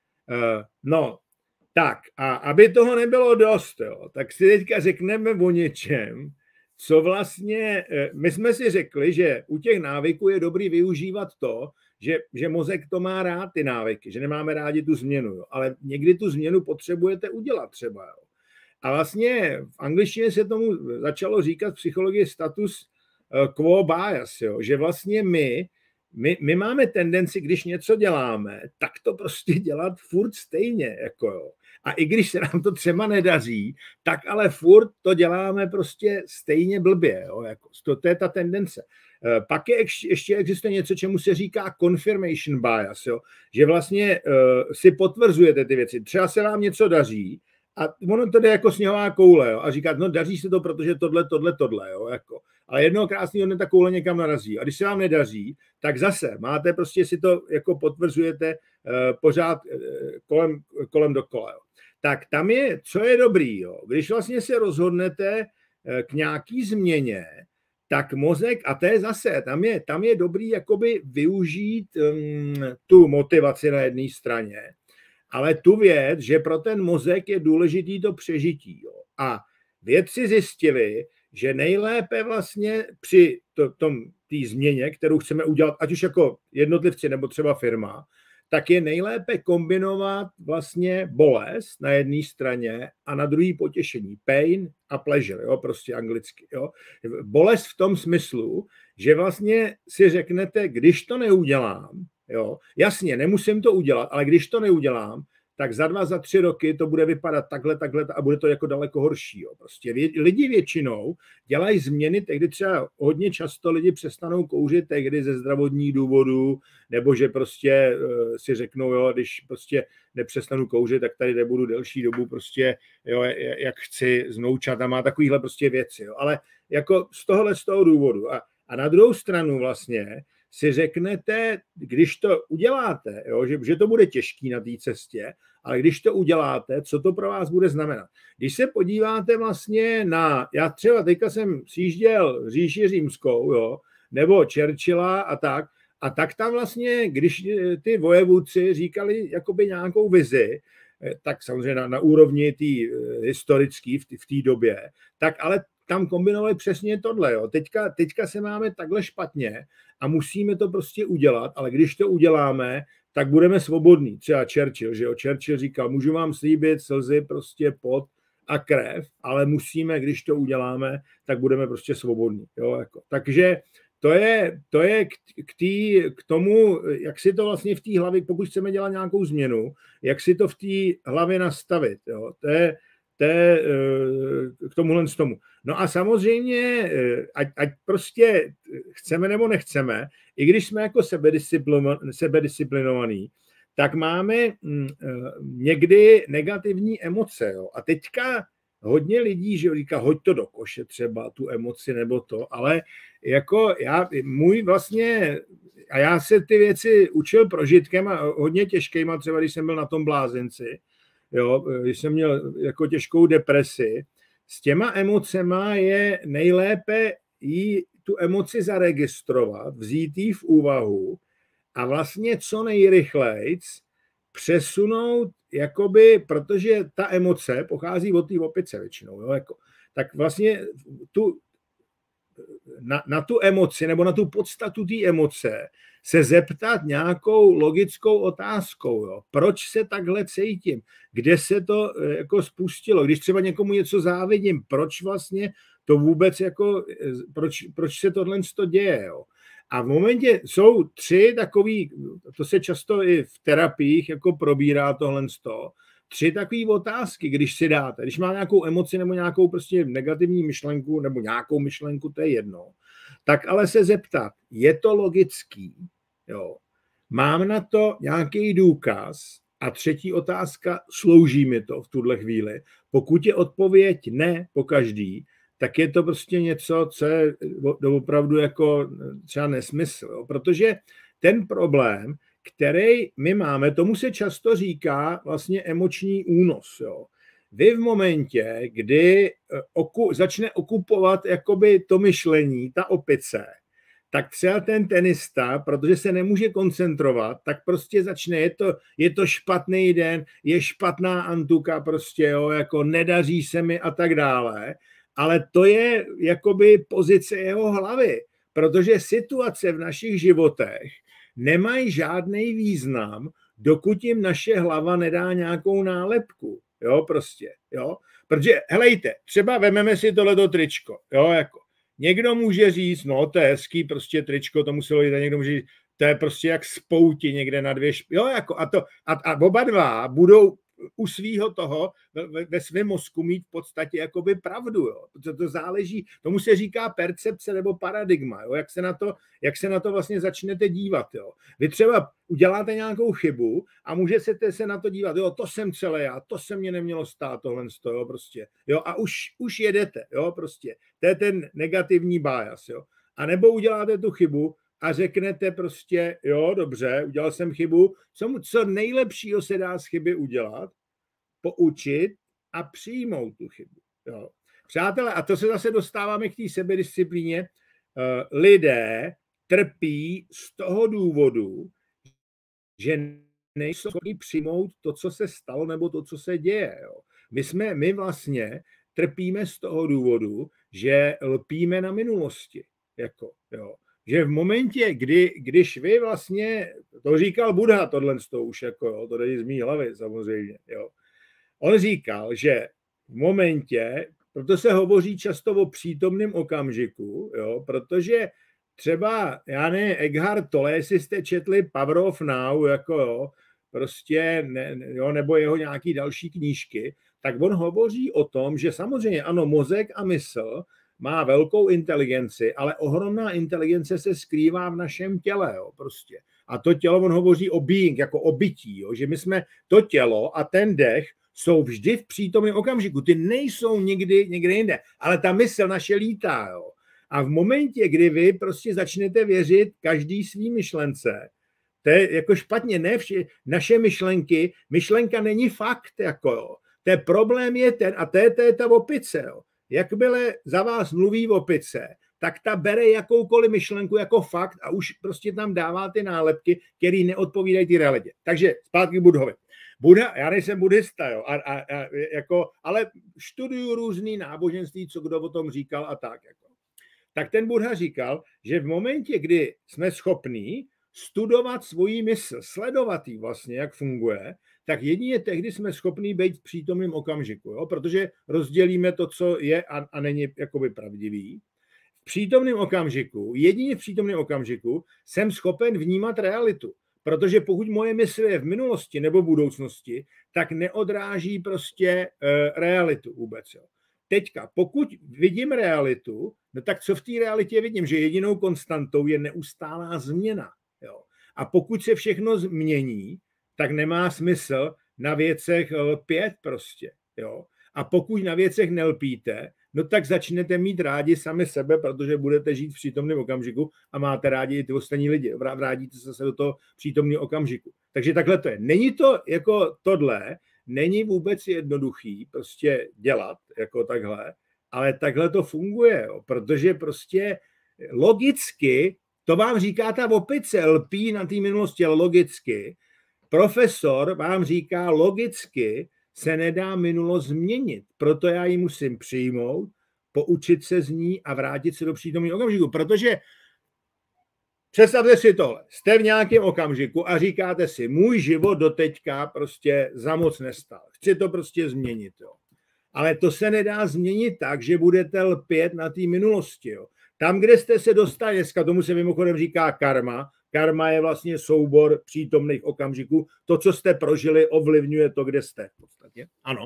Speaker 1: Uh, no, tak a aby toho nebylo dost, jo, tak si teďka řekneme o něčem, co vlastně, my jsme si řekli, že u těch návyků je dobrý využívat to, že, že mozek to má rád, ty návyky, že nemáme rádi tu změnu, jo. Ale někdy tu změnu potřebujete udělat třeba. Jo. A vlastně v angličtině se tomu začalo říkat v psychologii status quo bias, jo, že vlastně my, my, my máme tendenci, když něco děláme, tak to prostě dělat furt stejně. Jako jo. A i když se nám to třeba nedaří, tak ale furt to děláme prostě stejně blbě. Jo, jako, to, to je ta tendence. Pak je, ještě existuje něco, čemu se říká confirmation bias, jo? Že vlastně uh, si potvrzujete ty věci. Třeba se vám něco daří a ono to jde jako sněhová koule, jo? A říkat, no daří se to, protože tohle, tohle, tohle, jo? Jako. Ale jednoho krásného dne ta koule někam narazí. A když se vám nedaří, tak zase máte prostě si to jako potvrzujete uh, pořád uh, kolem, kolem dokola. Jo? Tak tam je, co je dobrý, jo? Když vlastně se rozhodnete uh, k nějaký změně, tak mozek, a to je zase, tam je, tam je dobrý jakoby využít um, tu motivaci na jedné straně, ale tu věc, že pro ten mozek je důležitý to přežití. Jo. A vědci zjistili, že nejlépe vlastně při to, tom té změně, kterou chceme udělat, ať už jako jednotlivci nebo třeba firma, tak je nejlépe kombinovat vlastně bolest na jedné straně a na druhé potěšení. Pain a pleasure, jo, prostě anglicky. Jo. Bolest v tom smyslu, že vlastně si řeknete, když to neudělám, jo, jasně, nemusím to udělat, ale když to neudělám, tak za dva, za tři roky to bude vypadat takhle, takhle a bude to jako daleko horší. Jo. Prostě lidi většinou dělají změny, tehdy třeba hodně často lidi přestanou kouřit tehdy ze zdravotních důvodů, nebo že prostě uh, si řeknou, jo, když prostě nepřestanu kouřit, tak tady nebudu delší dobu prostě, jo, jak chci s vnoučatama, takovýhle prostě věci. Jo. Ale jako z tohohle z toho důvodu. A, a na druhou stranu vlastně si řeknete, když to uděláte, jo, že, že to bude těžký na té cestě, ale když to uděláte, co to pro vás bude znamenat. Když se podíváte vlastně na, já třeba teďka jsem sjížděl říši římskou, jo, nebo Churchilla a tak, a tak tam vlastně, když ty vojevůdci říkali jakoby nějakou vizi, tak samozřejmě na, na úrovni tý historický v té době, tak ale tam kombinovali přesně tohle. Jo. Teďka, teďka se máme takhle špatně a musíme to prostě udělat, ale když to uděláme, tak budeme svobodní. Třeba Churchill, že jo. Churchill říkal, můžu vám slíbit slzy, prostě pot a krev, ale musíme, když to uděláme, tak budeme prostě svobodní. Jo, jako. Takže to je, to je k, k, tý, k tomu, jak si to vlastně v té hlavě, pokud chceme dělat nějakou změnu, jak si to v té hlavě nastavit. Jo. To je, to je k tomuhle z tomu. No a samozřejmě, ať, ať prostě chceme nebo nechceme, i když jsme jako sebedisciplinovaní, tak máme někdy negativní emoce. Jo. A teďka hodně lidí, že říká, hoď to do koše třeba, tu emoci nebo to, ale jako já, můj vlastně, a já se ty věci učil prožitkem a hodně těžkýma, třeba když jsem byl na tom blázenci, jo, když jsem měl jako těžkou depresi, s těma emocema je nejlépe jí tu emoci zaregistrovat, vzít ji v úvahu a vlastně co nejrychlejc přesunout, jakoby, protože ta emoce pochází od té opice většinou, jo, jako, tak vlastně tu na, na tu emoci nebo na tu podstatu té emoce se zeptat nějakou logickou otázkou. Jo. Proč se takhle cítím? Kde se to jako spustilo? Když třeba někomu něco závidím, proč vlastně to vůbec jako, proč, proč se tohle děje? Jo. A v momentě jsou tři takový, to se často i v terapiích jako probírá tohle tři takové otázky, když si dáte, když má nějakou emoci nebo nějakou prostě negativní myšlenku nebo nějakou myšlenku, to je jedno, tak ale se zeptat, je to logický? Jo. Mám na to nějaký důkaz? A třetí otázka, slouží mi to v tuhle chvíli? Pokud je odpověď ne po každý, tak je to prostě něco, co je opravdu jako třeba nesmysl. Jo. Protože ten problém, který my máme, tomu se často říká vlastně emoční únos. Jo. Vy v momentě, kdy oku, začne okupovat jakoby to myšlení, ta opice, tak třeba ten tenista, protože se nemůže koncentrovat, tak prostě začne, je to, je to špatný den, je špatná antuka prostě, jo, jako nedaří se mi a tak dále, ale to je jakoby pozice jeho hlavy, protože situace v našich životech nemají žádný význam, dokud jim naše hlava nedá nějakou nálepku, jo, prostě, jo, protože, helejte, třeba vememe si tohleto tričko, jo, jako, někdo může říct, no, to je hezký prostě tričko, to muselo jít, a někdo může říct, to je prostě jak spouti někde na dvě, šp... jo, jako, a to, a, a oba dva budou u svýho toho ve, ve svém mozku mít v podstatě jakoby pravdu, jo. To, to záleží, tomu se říká percepce nebo paradigma, jo, jak se na to, jak se na to vlastně začnete dívat, jo. Vy třeba uděláte nějakou chybu a můžete se na to dívat, jo, to jsem celé já, to se mě nemělo stát tohle z toho, prostě, jo, a už, už jedete, jo, prostě, to je ten negativní bias, jo. A nebo uděláte tu chybu a řeknete prostě, jo, dobře, udělal jsem chybu, co, co nejlepšího se dá z chyby udělat, poučit a přijmout tu chybu. Jo. Přátelé, a to se zase dostáváme k té sebedisciplíně, lidé trpí z toho důvodu, že nejsou schopni přijmout to, co se stalo, nebo to, co se děje. Jo. My, jsme, my vlastně trpíme z toho důvodu, že lpíme na minulosti. Jako, jo. Že v momentě, kdy, když vy vlastně, to říkal Buddha, tohle z toho už, jako, jo, to jde z mý hlavy samozřejmě, jo. On říkal, že v momentě, proto se hovoří často o přítomném okamžiku, jo, protože třeba, já ne, Eckhart Tolle, jestli jste četli Power of Now, jako jo, prostě, ne, jo, nebo jeho nějaký další knížky, tak on hovoří o tom, že samozřejmě ano, mozek a mysl má velkou inteligenci, ale ohromná inteligence se skrývá v našem těle, jo, prostě. A to tělo, on hovoří o being, jako o bytí, jo, že my jsme to tělo a ten dech jsou vždy v přítomném okamžiku. Ty nejsou nikdy někde jinde, ale ta mysl naše lítá, jo. A v momentě, kdy vy prostě začnete věřit každý svý myšlence, to je jako špatně, ne vši, naše myšlenky, myšlenka není fakt, jako jo. Ten problém je ten, a to je, to je ta opice, jo. Jakmile za vás mluví opice, tak ta bere jakoukoliv myšlenku jako fakt a už prostě tam dává ty nálepky, které neodpovídají té realitě. Takže zpátky k Buddhovi. Buddha, já nejsem buddhista, jo, a, a, a, jako, ale študuju různý náboženství, co kdo o tom říkal a tak. Jako. Tak ten Buddha říkal, že v momentě, kdy jsme schopní studovat svoji mysl, sledovat jí vlastně, jak funguje, tak jedině tehdy jsme schopní být v přítomném okamžiku, jo? Protože rozdělíme to, co je a, a není jakoby pravdivý. V přítomném okamžiku, jedině v přítomném okamžiku jsem schopen vnímat realitu, protože pokud moje mysl je v minulosti nebo v budoucnosti, tak neodráží prostě uh, realitu vůbec. Jo? Teďka, pokud vidím realitu, no tak co v té realitě vidím? Že jedinou konstantou je neustálá změna. Jo? A pokud se všechno změní, tak nemá smysl na věcech lpět prostě, jo. A pokud na věcech nelpíte, no tak začnete mít rádi sami sebe, protože budete žít v přítomném okamžiku a máte rádi i ty ostatní lidi. Vrádíte se zase do toho přítomného okamžiku. Takže takhle to je. Není to jako tohle, není vůbec jednoduchý prostě dělat jako takhle, ale takhle to funguje, jo. Protože prostě logicky, to vám říká ta opice, lpí na té minulosti, ale logicky, profesor vám říká, logicky se nedá minulost změnit, proto já ji musím přijmout, poučit se z ní a vrátit se do přítomného okamžiku, protože představte si tohle, jste v nějakém okamžiku a říkáte si, můj život doteďka prostě za moc nestal, chci to prostě změnit, jo. Ale to se nedá změnit tak, že budete lpět na té minulosti, jo. Tam, kde jste se dostali dneska, tomu se mimochodem říká karma. Karma je vlastně soubor přítomných okamžiků. To, co jste prožili, ovlivňuje to, kde jste v podstatě. Ano.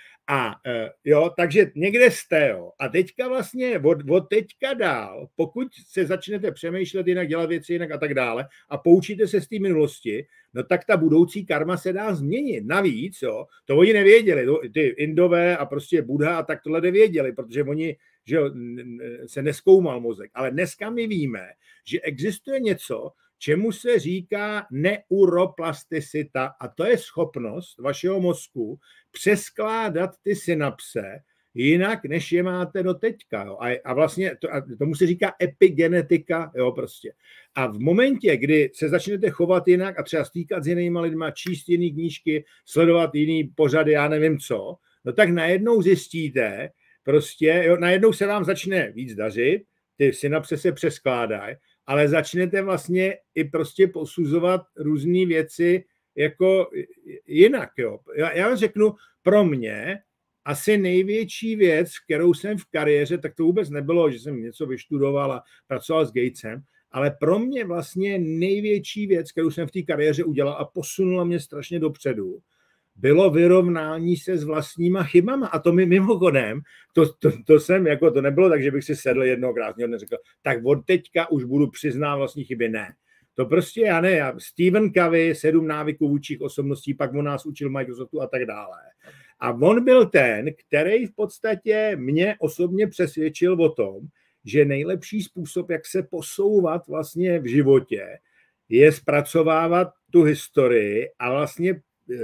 Speaker 1: A jo, takže někde jste, jo. A teďka vlastně od, od teďka dál, pokud se začnete přemýšlet jinak, dělat věci jinak a tak dále a poučíte se z té minulosti, no tak ta budoucí karma se dá změnit. Navíc, jo, to oni nevěděli, ty Indové a prostě Buddha a tak tohle nevěděli, protože oni, že jo, se neskoumal mozek. Ale dneska my víme, že existuje něco, čemu se říká neuroplasticita, a to je schopnost vašeho mozku přeskládat ty synapse jinak, než je máte do teďka. Jo. A, a vlastně to, a tomu se říká epigenetika, jo, prostě. A v momentě, kdy se začnete chovat jinak a třeba stýkat s jinýma lidma, číst jiný knížky, sledovat jiný pořady, já nevím co, no tak najednou zjistíte, prostě, jo, najednou se vám začne víc dařit, ty synapse se přeskládají, ale začnete vlastně i prostě posuzovat různé věci jako jinak. Jo. Já, já vám řeknu, pro mě asi největší věc, kterou jsem v kariéře, tak to vůbec nebylo, že jsem něco vyštudoval a pracoval s Gatesem, ale pro mě vlastně největší věc, kterou jsem v té kariéře udělal a posunula mě strašně dopředu, bylo vyrovnání se s vlastníma chybama. A to mi mimochodem, to, to, to jsem, jako to nebylo tak, že bych si sedl jednoho krásného dne řekl, tak od teďka už budu přiznat vlastní chyby. Ne. To prostě já ne. Já, Stephen Covey, sedm návyků vůdčích osobností, pak on nás učil Microsoftu a tak dále. A on byl ten, který v podstatě mě osobně přesvědčil o tom, že nejlepší způsob, jak se posouvat vlastně v životě, je zpracovávat tu historii a vlastně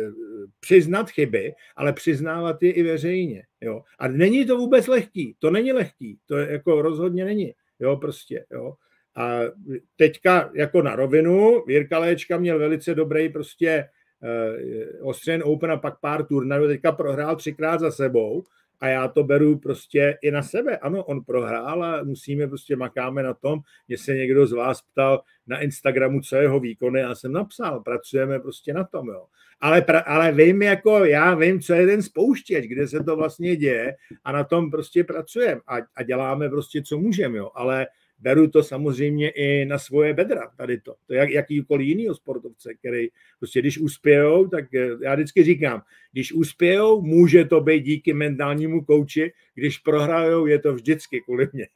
Speaker 1: přiznat chyby, ale přiznávat je i veřejně. Jo. A není to vůbec lehký. To není lehký. To je jako rozhodně není. Jo, prostě. Jo. A teďka jako na rovinu, Jirka Léčka měl velice dobrý prostě uh, Australian Open a pak pár turnajů, teďka prohrál třikrát za sebou a já to beru prostě i na sebe. Ano, on prohrál a musíme prostě makáme na tom, že se někdo z vás ptal na Instagramu, co je jeho výkony, já jsem napsal, pracujeme prostě na tom, jo. Ale, ale vím, jako já vím, co je ten spouštěč, kde se to vlastně děje a na tom prostě pracujeme a, a děláme prostě, co můžeme, jo. Ale beru to samozřejmě i na svoje bedra, tady to. To je jak, jakýkoliv jinýho sportovce, který prostě když uspějou, tak já vždycky říkám, když uspějou, může to být díky mentálnímu kouči, když prohrajou, je to vždycky kvůli mě.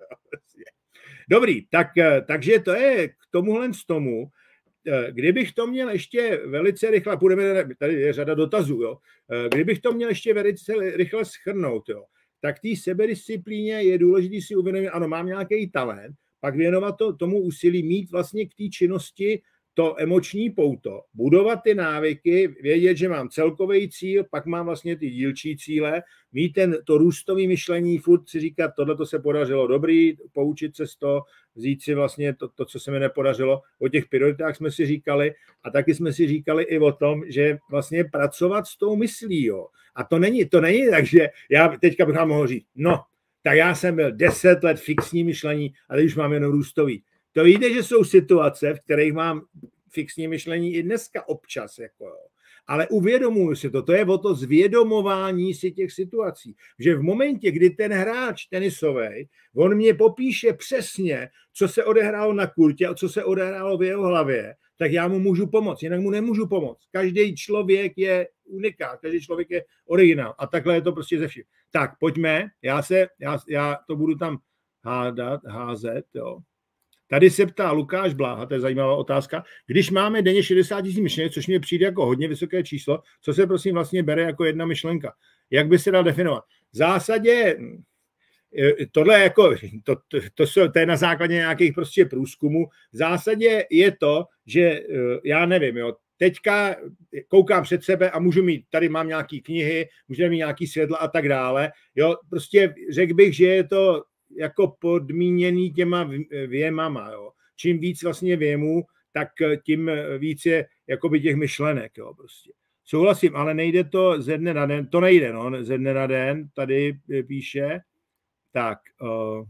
Speaker 1: Dobrý, tak, takže to je k tomuhle z tomu. Kdybych to měl ještě velice rychle, půjdeme, tady je řada dotazů, jo. Kdybych to měl ještě velice rychle shrnout, jo, tak té sebedisciplíně je důležité si uvědomit, ano, mám nějaký talent, pak věnovat to, tomu úsilí, mít vlastně k té činnosti to emoční pouto, budovat ty návyky, vědět, že mám celkový cíl, pak mám vlastně ty dílčí cíle, mít ten, to růstový myšlení, furt si říkat, tohle to se podařilo dobrý, poučit se z toho, vzít si vlastně to, to, co se mi nepodařilo. O těch prioritách jsme si říkali a taky jsme si říkali i o tom, že vlastně pracovat s tou myslí, jo. A to není, to není tak, že já teďka bych vám mohl říct, no, tak já jsem byl deset let fixní myšlení a teď už mám jenom růstový. To víte, že jsou situace, v kterých mám fixní myšlení i dneska občas, jako jo. Ale uvědomuji si to, to je o to zvědomování si těch situací, že v momentě, kdy ten hráč tenisový, on mě popíše přesně, co se odehrálo na kurtě a co se odehrálo v jeho hlavě, tak já mu můžu pomoct, jinak mu nemůžu pomoct. Každý člověk je unikát, každý člověk je originál a takhle je to prostě ze vším. Tak, pojďme, já, se, já, já to budu tam hádat, házet, jo. Tady se ptá Lukáš Bláha, to je zajímavá otázka. Když máme denně šedesát tisíc myšlenek, což mi přijde jako hodně vysoké číslo, co se prosím vlastně bere jako jedna myšlenka? Jak by se dal definovat? V zásadě tohle jako, to, to, to, jsou, to je na základě nějakých prostě průzkumů. V zásadě je to, že já nevím, jo, teďka koukám před sebe a můžu mít, tady mám nějaký knihy, můžeme mít nějaký světla a tak dále. Jo, prostě řekl bych, že je to jako podmíněný těma věmama, jo. Čím víc vlastně věmů, tak tím víc je jakoby těch myšlenek, jo, prostě. Souhlasím, ale nejde to ze dne na den, to nejde, no, ze dne na den, tady píše, Tak, uh,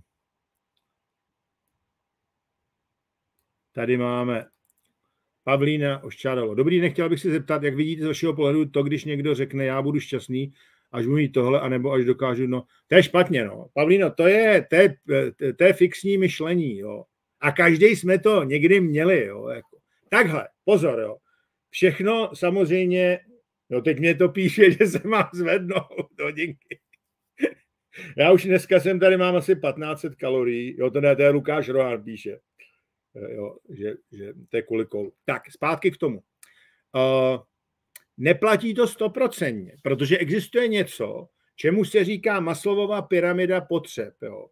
Speaker 1: tady máme Pavlína Oščádalo. Dobrý, nechtěl bych se zeptat, jak vidíte z vašeho pohledu to, když někdo řekne, já budu šťastný, až budu mít tohle, anebo až dokážu, no, to je špatně, no. Pavlíno, to je, to je, to je fixní myšlení, jo. A každý jsme to někdy měli, jo. Jako. Takhle, pozor, jo. Všechno samozřejmě, no teď mě to píše, že se mám zvednout hodinky. Já už dneska jsem tady, mám asi patnáct set kalorií, jo, to ne, to je Lukáš Rohár píše. Jo, že, že to je kvůli kolu. Tak, zpátky k tomu. Uh, neplatí to stoprocentně, protože existuje něco, čemu se říká Maslowova pyramida potřeb. Jo.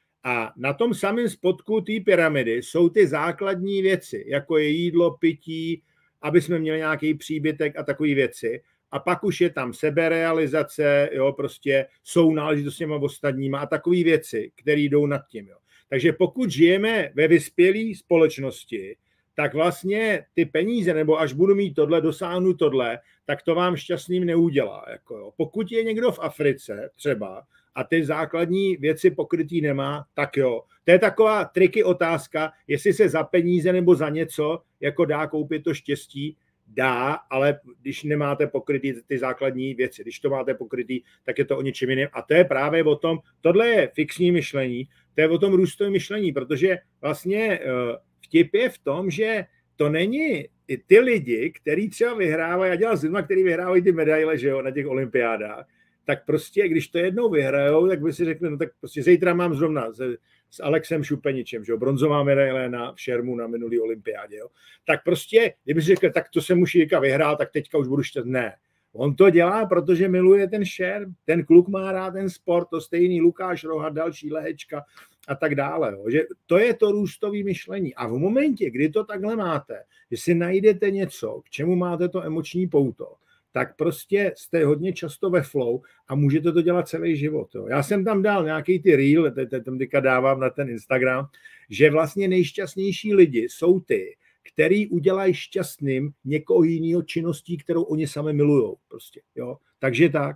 Speaker 1: A na tom samém spodku té pyramidy jsou ty základní věci, jako je jídlo, pití, aby jsme měli nějaký příbytek a takové věci. A pak už je tam seberealizace, jo, prostě sounáležitost s těma ostatníma a takové věci, které jdou nad tím. Jo. Takže pokud žijeme ve vyspělé společnosti, tak vlastně ty peníze, nebo až budu mít tohle, dosáhnu tohle, tak to vám šťastným neudělá. Jako jo. Pokud je někdo v Africe třeba a ty základní věci pokrytý nemá, tak jo. To je taková triky otázka, jestli se za peníze nebo za něco jako dá koupit to štěstí, dá, ale když nemáte pokrytý ty základní věci, když to máte pokrytý, tak je to o něčem jiném. A to je právě o tom, tohle je fixní myšlení, to je o tom růstovém myšlení, protože vlastně vtip je v tom, že to není ty lidi, kteří třeba vyhrávají, já dělám s lidmi, kteří vyhrávají ty medaile, že jo, na těch olympiádách, tak prostě, když to jednou vyhrajou, tak by si řekli, no tak prostě zítra mám zrovna s, s Alexem Šupeničem, že jo, bronzová medaile na v šermu na minulý olympiádě, jo. Tak prostě, kdyby si řekl, tak to jsem už Jirka vyhrál, tak teďka už budu šťastný. Ne. On to dělá, protože miluje ten šerm, ten kluk má rád ten sport, to stejný Lukáš Roha, další Lehečka a tak dále. Jo. Že to je to růstové myšlení. A v momentě, kdy to takhle máte, že si najdete něco, k čemu máte to emoční pouto, tak prostě jste hodně často ve flow a můžete to dělat celý život. Jo. Já jsem tam dal nějaký ty reel, tam teďka dávám na ten Instagram, že vlastně nejšťastnější lidi jsou ty, který udělají šťastným někoho jiného činností, kterou oni sami milujou. Prostě, jo. Takže tak.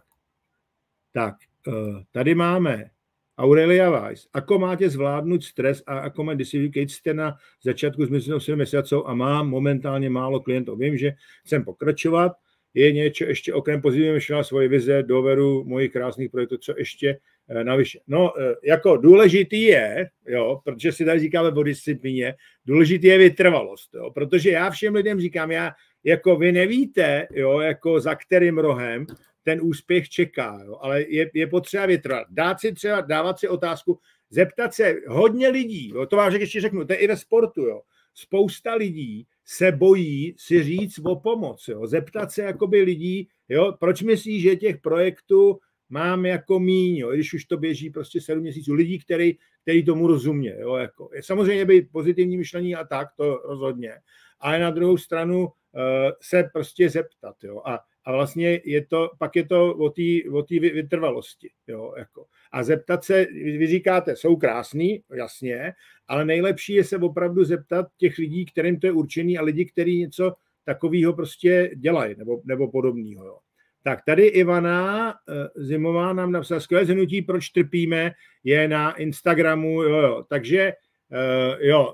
Speaker 1: Tak, tady máme Aurelia Weiss. Ako máte zvládnout stres a ako máte disciplínu, keď jste na začátku s myslím sedm měsíců a mám momentálně málo klientů. Vím, že chcem pokračovat. Je něco ještě okrem pozitivního myšlení svoje vize, doveru mojich krásných projektů, co ještě navyše. No, jako důležitý je, jo, protože si tady říkáme o disciplíně, důležitý je vytrvalost, jo, protože já všem lidem říkám, já, jako vy nevíte, jo, jako za kterým rohem ten úspěch čeká, jo, ale je, je potřeba vytrvat. Dát si třeba, dávat si otázku, zeptat se hodně lidí, jo, to vám ještě řeknu, to je i ve sportu, jo, spousta lidí se bojí si říct o pomoc, jo, zeptat se jakoby lidí, jo, proč myslíš, že těch projektů mám jako míň, jo, když už to běží prostě sedm měsíců, lidí, který, který tomu rozumí, jo, jako. Je samozřejmě být pozitivní myšlení a tak, to rozhodně, ale na druhou stranu uh, se prostě zeptat, jo, a, a vlastně je to, pak je to o té o té vytrvalosti, jo, jako. A zeptat se, vy říkáte, jsou krásný, jasně, ale nejlepší je se opravdu zeptat těch lidí, kterým to je určený a lidi, kteří něco takového prostě dělají, nebo, nebo podobného, jo. Tak tady Ivana Zimová nám napsala skvělé zhrnutí, proč trpíme, je na Instagramu, jo, jo. Takže uh, jo,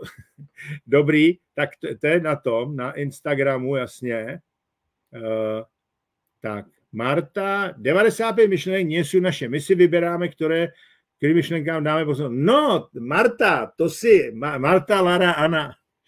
Speaker 1: dobrý, tak to, to je na tom, na Instagramu, jasně. Uh, tak, Marta, devadesát pět myšlenek nie jsou naše, my si vyberáme, které, které myšlenkám dáme pozornost. No, Marta, to si, Marta, Lara, Anna,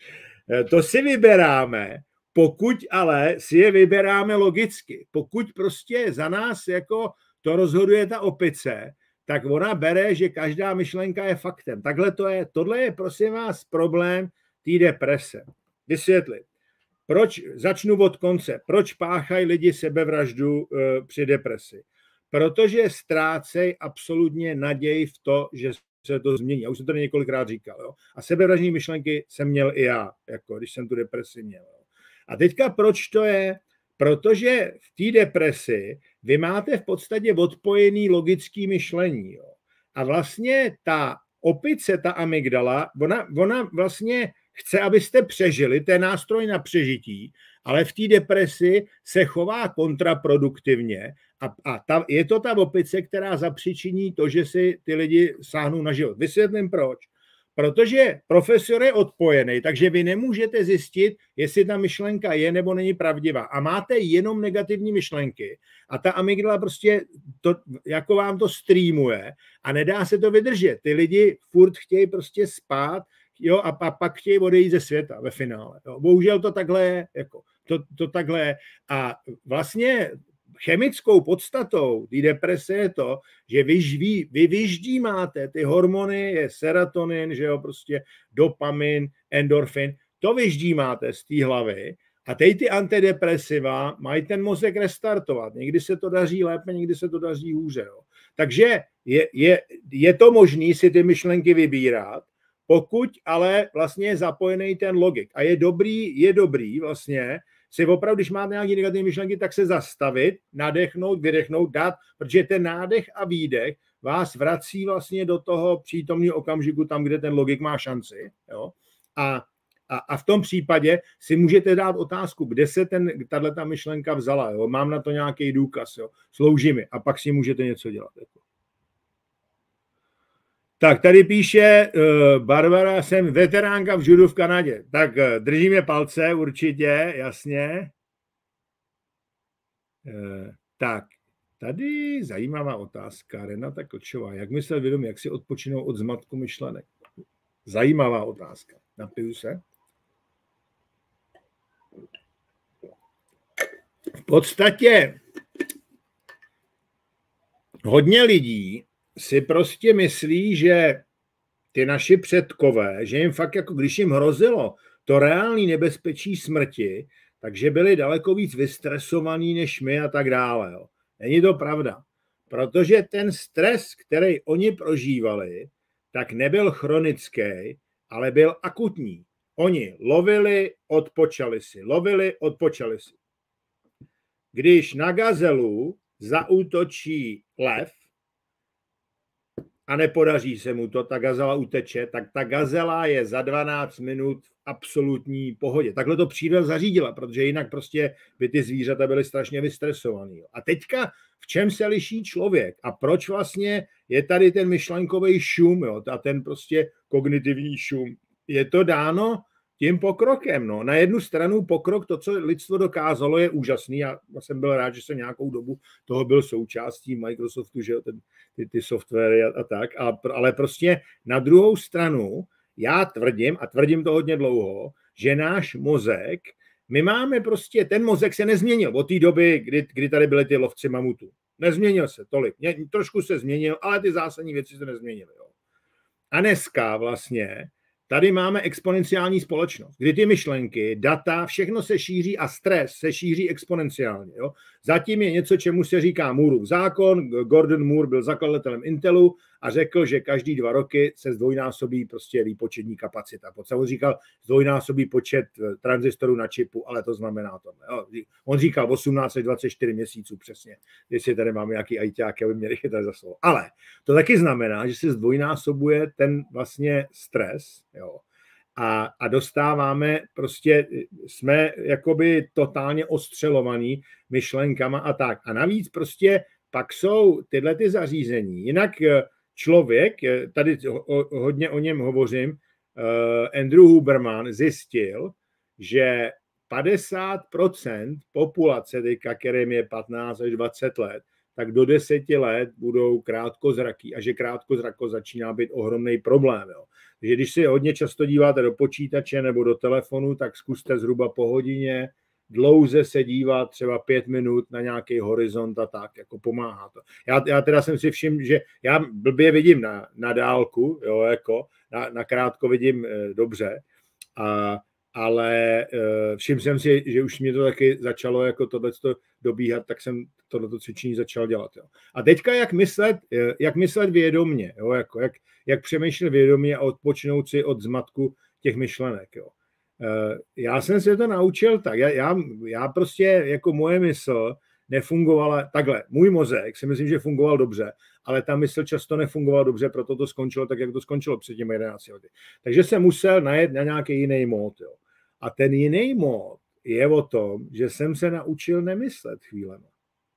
Speaker 1: to si vyberáme, pokud ale si je vyberáme logicky, pokud prostě za nás jako to rozhoduje ta opice, tak ona bere, že každá myšlenka je faktem. Takhle to je. Tohle je, prosím vás, problém té deprese. Vysvětlit. Proč, začnu od konce, proč páchají lidi sebevraždu uh, při depresi? Protože ztrácejí absolutně naději v to, že se to změní. Já už jsem to několikrát říkal. Jo? A sebevraždní myšlenky jsem měl i já, jako když jsem tu depresi měl. Jo? A teďka proč to je? Protože v té depresi vy máte v podstatě odpojený logický myšlení. Jo? A vlastně ta opice, ta amygdala, ona, ona vlastně chce, abyste přežili, to je nástroj na přežití, ale v té depresi se chová kontraproduktivně a, a ta, je to ta opice, která zapříčiní to, že si ty lidi sáhnou na život. Vysvětlím proč. Protože profesor je odpojený, takže vy nemůžete zjistit, jestli ta myšlenka je nebo není pravdivá. A máte jenom negativní myšlenky a ta amygdala prostě to, jako vám to streamuje a nedá se to vydržet. Ty lidi furt chtějí prostě spát, jo, a, a pak chtějí odejít ze světa ve finále. Jo. Bohužel to takhle je. Jako, to, to takhle je. A vlastně chemickou podstatou té deprese je to, že vy, vy, vy vyždímáte ty hormony, je serotonin, že jo, prostě dopamin, endorfin, to vyždímáte z té hlavy a teď ty antidepresiva mají ten mozek restartovat. Někdy se to daří lépe, někdy se to daří hůře. Jo. Takže je, je, je to možné si ty myšlenky vybírat, pokud ale vlastně je zapojený ten logik. A je dobrý, je dobrý vlastně si opravdu, když máte nějaké negativní myšlenky, tak se zastavit, nadechnout, vydechnout, dát, protože ten nádech a výdech vás vrací vlastně do toho přítomného okamžiku, tam, kde ten logik má šanci. Jo? A, a, a v tom případě si můžete dát otázku, kde se ten, tato myšlenka vzala. Jo? Mám na to nějaký důkaz, jo? Slouží mi a pak si můžete něco dělat. Jako. Tak tady píše uh, Barbara, jsem veteránka v judu v Kanadě. Tak uh, držíme palce určitě, jasně. Uh, tak, tady zajímavá otázka. Renata Kočová. Jak myslet vědomě, jak si odpočinou od zmatku myšlenek? Zajímavá otázka. Napiju se. V podstatě hodně lidí si prostě myslí, že ty naši předkové, že jim fakt jako když jim hrozilo to reálné nebezpečí smrti, takže byli daleko víc vystresovaní než my a tak dále. Jo. Není to pravda, protože ten stres, který oni prožívali, tak nebyl chronický, ale byl akutní. Oni lovili, odpočali si, lovili, odpočali si. Když na gazelu zaútočí lev, a nepodaří se mu to, ta gazela uteče, tak ta gazela je za dvanáct minut v absolutní pohodě. Takhle to příroda zařídila, protože jinak prostě by ty zvířata byly strašně vystresovaný. A teďka v čem se liší člověk a proč vlastně je tady ten myšlenkový šum, jo, a ten prostě kognitivní šum. Je to dáno tím pokrokem. No. Na jednu stranu pokrok, to, co lidstvo dokázalo, je úžasný. Já jsem byl rád, že jsem nějakou dobu toho byl součástí Microsoftu, že ten, ty, ty softwary a, a tak, a, ale prostě na druhou stranu já tvrdím, a tvrdím to hodně dlouho, že náš mozek, my máme prostě, ten mozek se nezměnil od té doby, kdy, kdy tady byly ty lovci mamutů. Nezměnil se tolik. Ně, trošku se změnil, ale ty zásadní věci se nezměnily. Jo. A dneska vlastně tady máme exponenciální společnost, kdy ty myšlenky, data, všechno se šíří a stres se šíří exponenciálně. Jo? Zatím je něco, čemu se říká Mooreův zákon. Gordon Moore byl zakladatelem Intelu a řekl, že každý dva roky se zdvojnásobí prostě výpočetní kapacita. On říkal zdvojnásobí počet tranzistorů na čipu, ale to znamená to. Jo? On říkal osmnáct až dvacet čtyři měsíců přesně, jestli tady máme nějaký ajťák, aby měli chytat za slovo. Ale to taky znamená, že se zdvojnásobuje ten vlastně stres, jo? A, a dostáváme prostě, jsme jakoby totálně ostřelovaný myšlenkama a tak. A navíc prostě pak jsou tyhle ty zařízení. Jinak člověk, tady hodně o něm hovořím, Andrew Huberman zjistil, že padesát procent populace, teďka, kterým je patnáct až dvacet let, tak do deseti let budou krátkozraký a že krátkozrako začíná být ohromný problém. Jo. Takže když si hodně často díváte do počítače nebo do telefonu, tak zkuste zhruba po hodině dlouze se dívat třeba pět minut na nějaký horizont a tak, jako pomáhá to. Já, já teda jsem si všiml, že já blbě vidím na, na dálku, jo, jako na, na krátko vidím e, dobře, a, ale e, všiml jsem si, že už mě to taky začalo jako tohleto dobíhat, tak jsem tohleto cvičení začal dělat. Jo. A teďka jak myslet, jak myslet vědomně, jo, jako, jak, jak přemýšlet vědomně a odpočinout si od zmatku těch myšlenek. Jo. Já jsem se to naučil tak, já, já, já prostě jako moje mysl nefungovala takhle. Můj mozek si myslím, že fungoval dobře, ale ta mysl často nefungovala dobře, proto to skončilo tak, jak to skončilo před těmi jedenácti lety. Takže jsem musel najet na nějaký jiný mód. Jo. A ten jiný mód je o tom, že jsem se naučil nemyslet chvílema.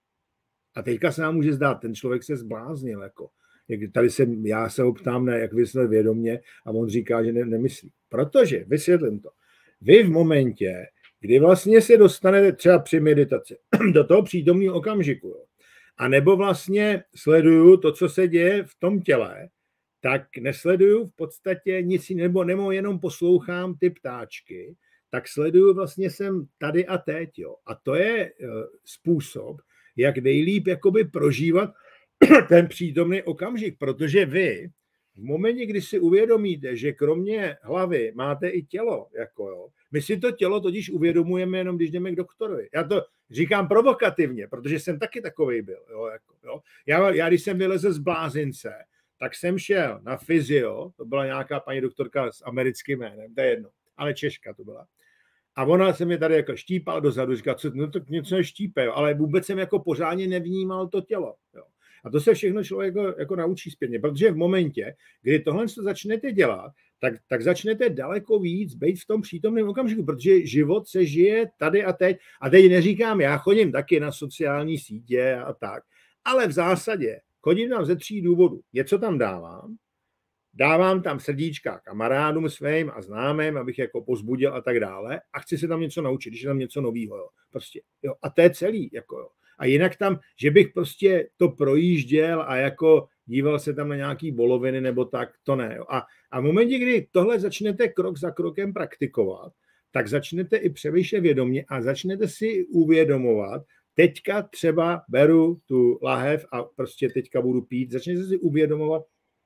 Speaker 1: A teďka se nám může zdát, ten člověk se zbláznil. Jako. Tady se, já se ho ptám, na jak myslet vědomě, a on říká, že ne, nemyslí. Protože, vysvětlím to, vy v momentě, kdy vlastně se dostanete třeba při meditaci do toho přítomného okamžiku, jo, a nebo vlastně sleduju to, co se děje v tom těle, tak nesleduju v podstatě nic, nebo, nebo jenom poslouchám ty ptáčky, tak sleduju vlastně jsem tady a teď. Jo. A to je uh, způsob, jak nejlíp jakoby prožívat ten přítomný okamžik, protože vy v momentě, kdy si uvědomíte, že kromě hlavy máte i tělo, jako jo, my si to tělo totiž uvědomujeme jenom, když jdeme k doktorovi. Já to říkám provokativně, protože jsem taky takovej byl. Jo, jako, jo. Já, já, když jsem vylezl z blázince, tak jsem šel na fyzio, to byla nějaká paní doktorka s americkým jménem, to je jedno, ale Češka to byla. A ona se mě tady jako štípala dozadu, říkala, co, no to něco neštípe, jo, ale vůbec jsem jako pořádně nevnímal to tělo. Jo. A to se všechno člověk jako, jako naučí zpětně, protože v momentě, kdy tohle začnete dělat, tak, tak začnete daleko víc být v tom přítomném okamžiku, protože život se žije tady a teď. A teď neříkám, já chodím taky na sociální sítě a tak, ale v zásadě chodím tam ze tří důvodů. Něco tam dávám, dávám tam srdíčka kamarádům svým a známým, abych jako pozbudil a tak dále, a chci se tam něco naučit, když je tam něco nového. Jo. Prostě, jo. A to je celý. Jako, jo. A jinak tam, že bych prostě to projížděl a jako díval se tam na nějaký boloviny nebo tak, to ne. Jo. A, a v momentě, kdy tohle začnete krok za krokem praktikovat, tak začnete i přemýšlet vědomě a začnete si uvědomovat, teďka třeba beru tu lahev a prostě teďka budu pít, začnete si uvědomovat,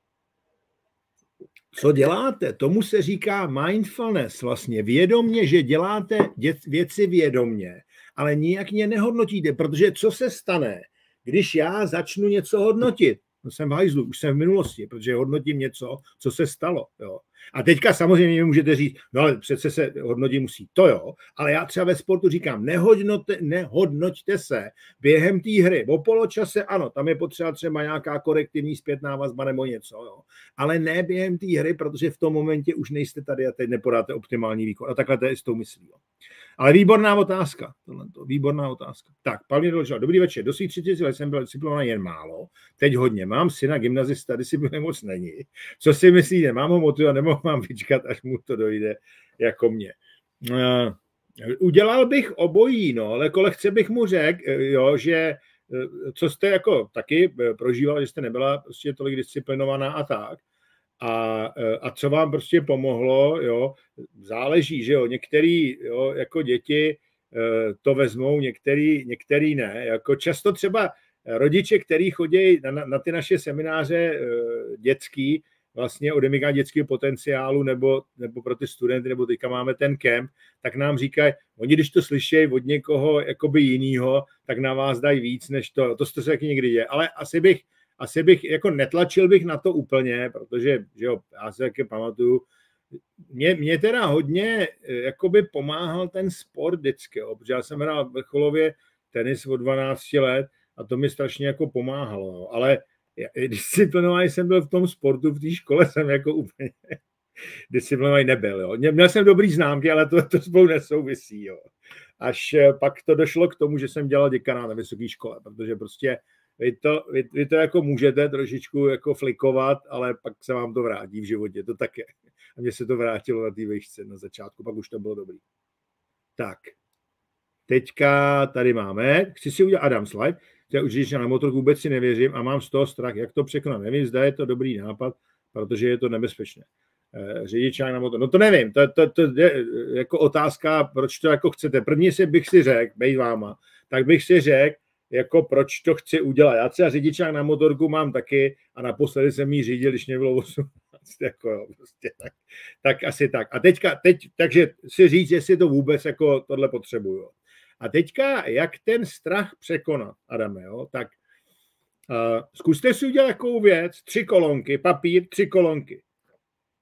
Speaker 1: co děláte. Tomu se říká mindfulness, vlastně vědomě, že děláte věci vědomě, ale nijak mě nehodnotíte, protože co se stane, když já začnu něco hodnotit? No jsem v hajzlu, už jsem v minulosti, protože hodnotím něco, co se stalo. Jo. A teďka samozřejmě můžete říct, no ale přece se hodnotit musí, to jo, ale já třeba ve sportu říkám, nehodnote, nehodnoťte se během té hry. O poločase ano, tam je potřeba třeba nějaká korektivní zpětná vazba nebo něco, jo. Ale ne během té hry, protože v tom momentě už nejste tady a teď nepodáte optimální výkon. A takhle to je s tou myslí. Jo. Ale výborná otázka. Tohleto, výborná otázka. Tak, Pavel Dolčal, dobrý večer. Do svých třiceti let jsem byl disciplinovaný jen málo. Teď hodně. Mám syna gymnazista, disciplíny moc není. Co si myslíte? Mám ho motivovat, nebo mám vyčkat, až mu to dojde jako mě. Uh, udělal bych obojí, no, ale lehce bych mu řekl, jo, že co jste jako taky prožíval, že jste nebyla prostě tolik disciplinovaná a tak. A, a co vám prostě pomohlo, jo, záleží, že jo, některý, jo, jako děti to vezmou, některý, některý ne, jako často třeba rodiče, který chodí na, na ty naše semináře dětský, vlastně o demikách dětského potenciálu, nebo, nebo pro ty studenty, nebo teďka máme ten kemp, tak nám říkají, oni když to slyšejí od někoho jakoby jinýho, tak na vás dají víc, než to, to se taky někdy děje, ale asi bych Asi bych, jako netlačil bych na to úplně, protože, že jo, já se taky pamatuju, mě, mě teda hodně jakoby pomáhal ten sport vždycky, jo, protože já jsem hrál vrcholově tenis od dvanácti let a to mi strašně jako pomáhalo, jo, ale disciplinovaný jsem byl v tom sportu, v té škole jsem jako úplně disciplinovaný nebyl, jo. Měl jsem dobrý známky, ale to, to spolu nesouvisí, jo. Až pak to došlo k tomu, že jsem dělal děkana na vysoké škole, protože prostě Vy to, vy, vy to jako můžete trošičku jako flikovat, ale pak se vám to vrátí v životě, to také. A mně se to vrátilo na té výšce na začátku, pak už to bylo dobrý. Tak, teďka tady máme, chci si udělat Adam's Life, já už na motorku vůbec si nevěřím a mám z toho strach, jak to překonat. Nevím, zda je to dobrý nápad, protože je to nebezpečné. Řidičák na motor, no to nevím, to, to, to je jako otázka, proč to jako chcete. První si bych si řekl, bejt váma, tak bych si řekl, jako proč to chci udělat. Já třeba řidičák na motorku mám taky a naposledy jsem jí řídil, když mě bylo osmnáct, jako jo, prostě tak, tak asi tak. A teďka, teď, takže si říct, jestli to vůbec jako tohle potřebuju. A teďka, jak ten strach překonat, Adame, jo, tak uh, zkuste si udělat takovou věc, tři kolonky, papír, tři kolonky.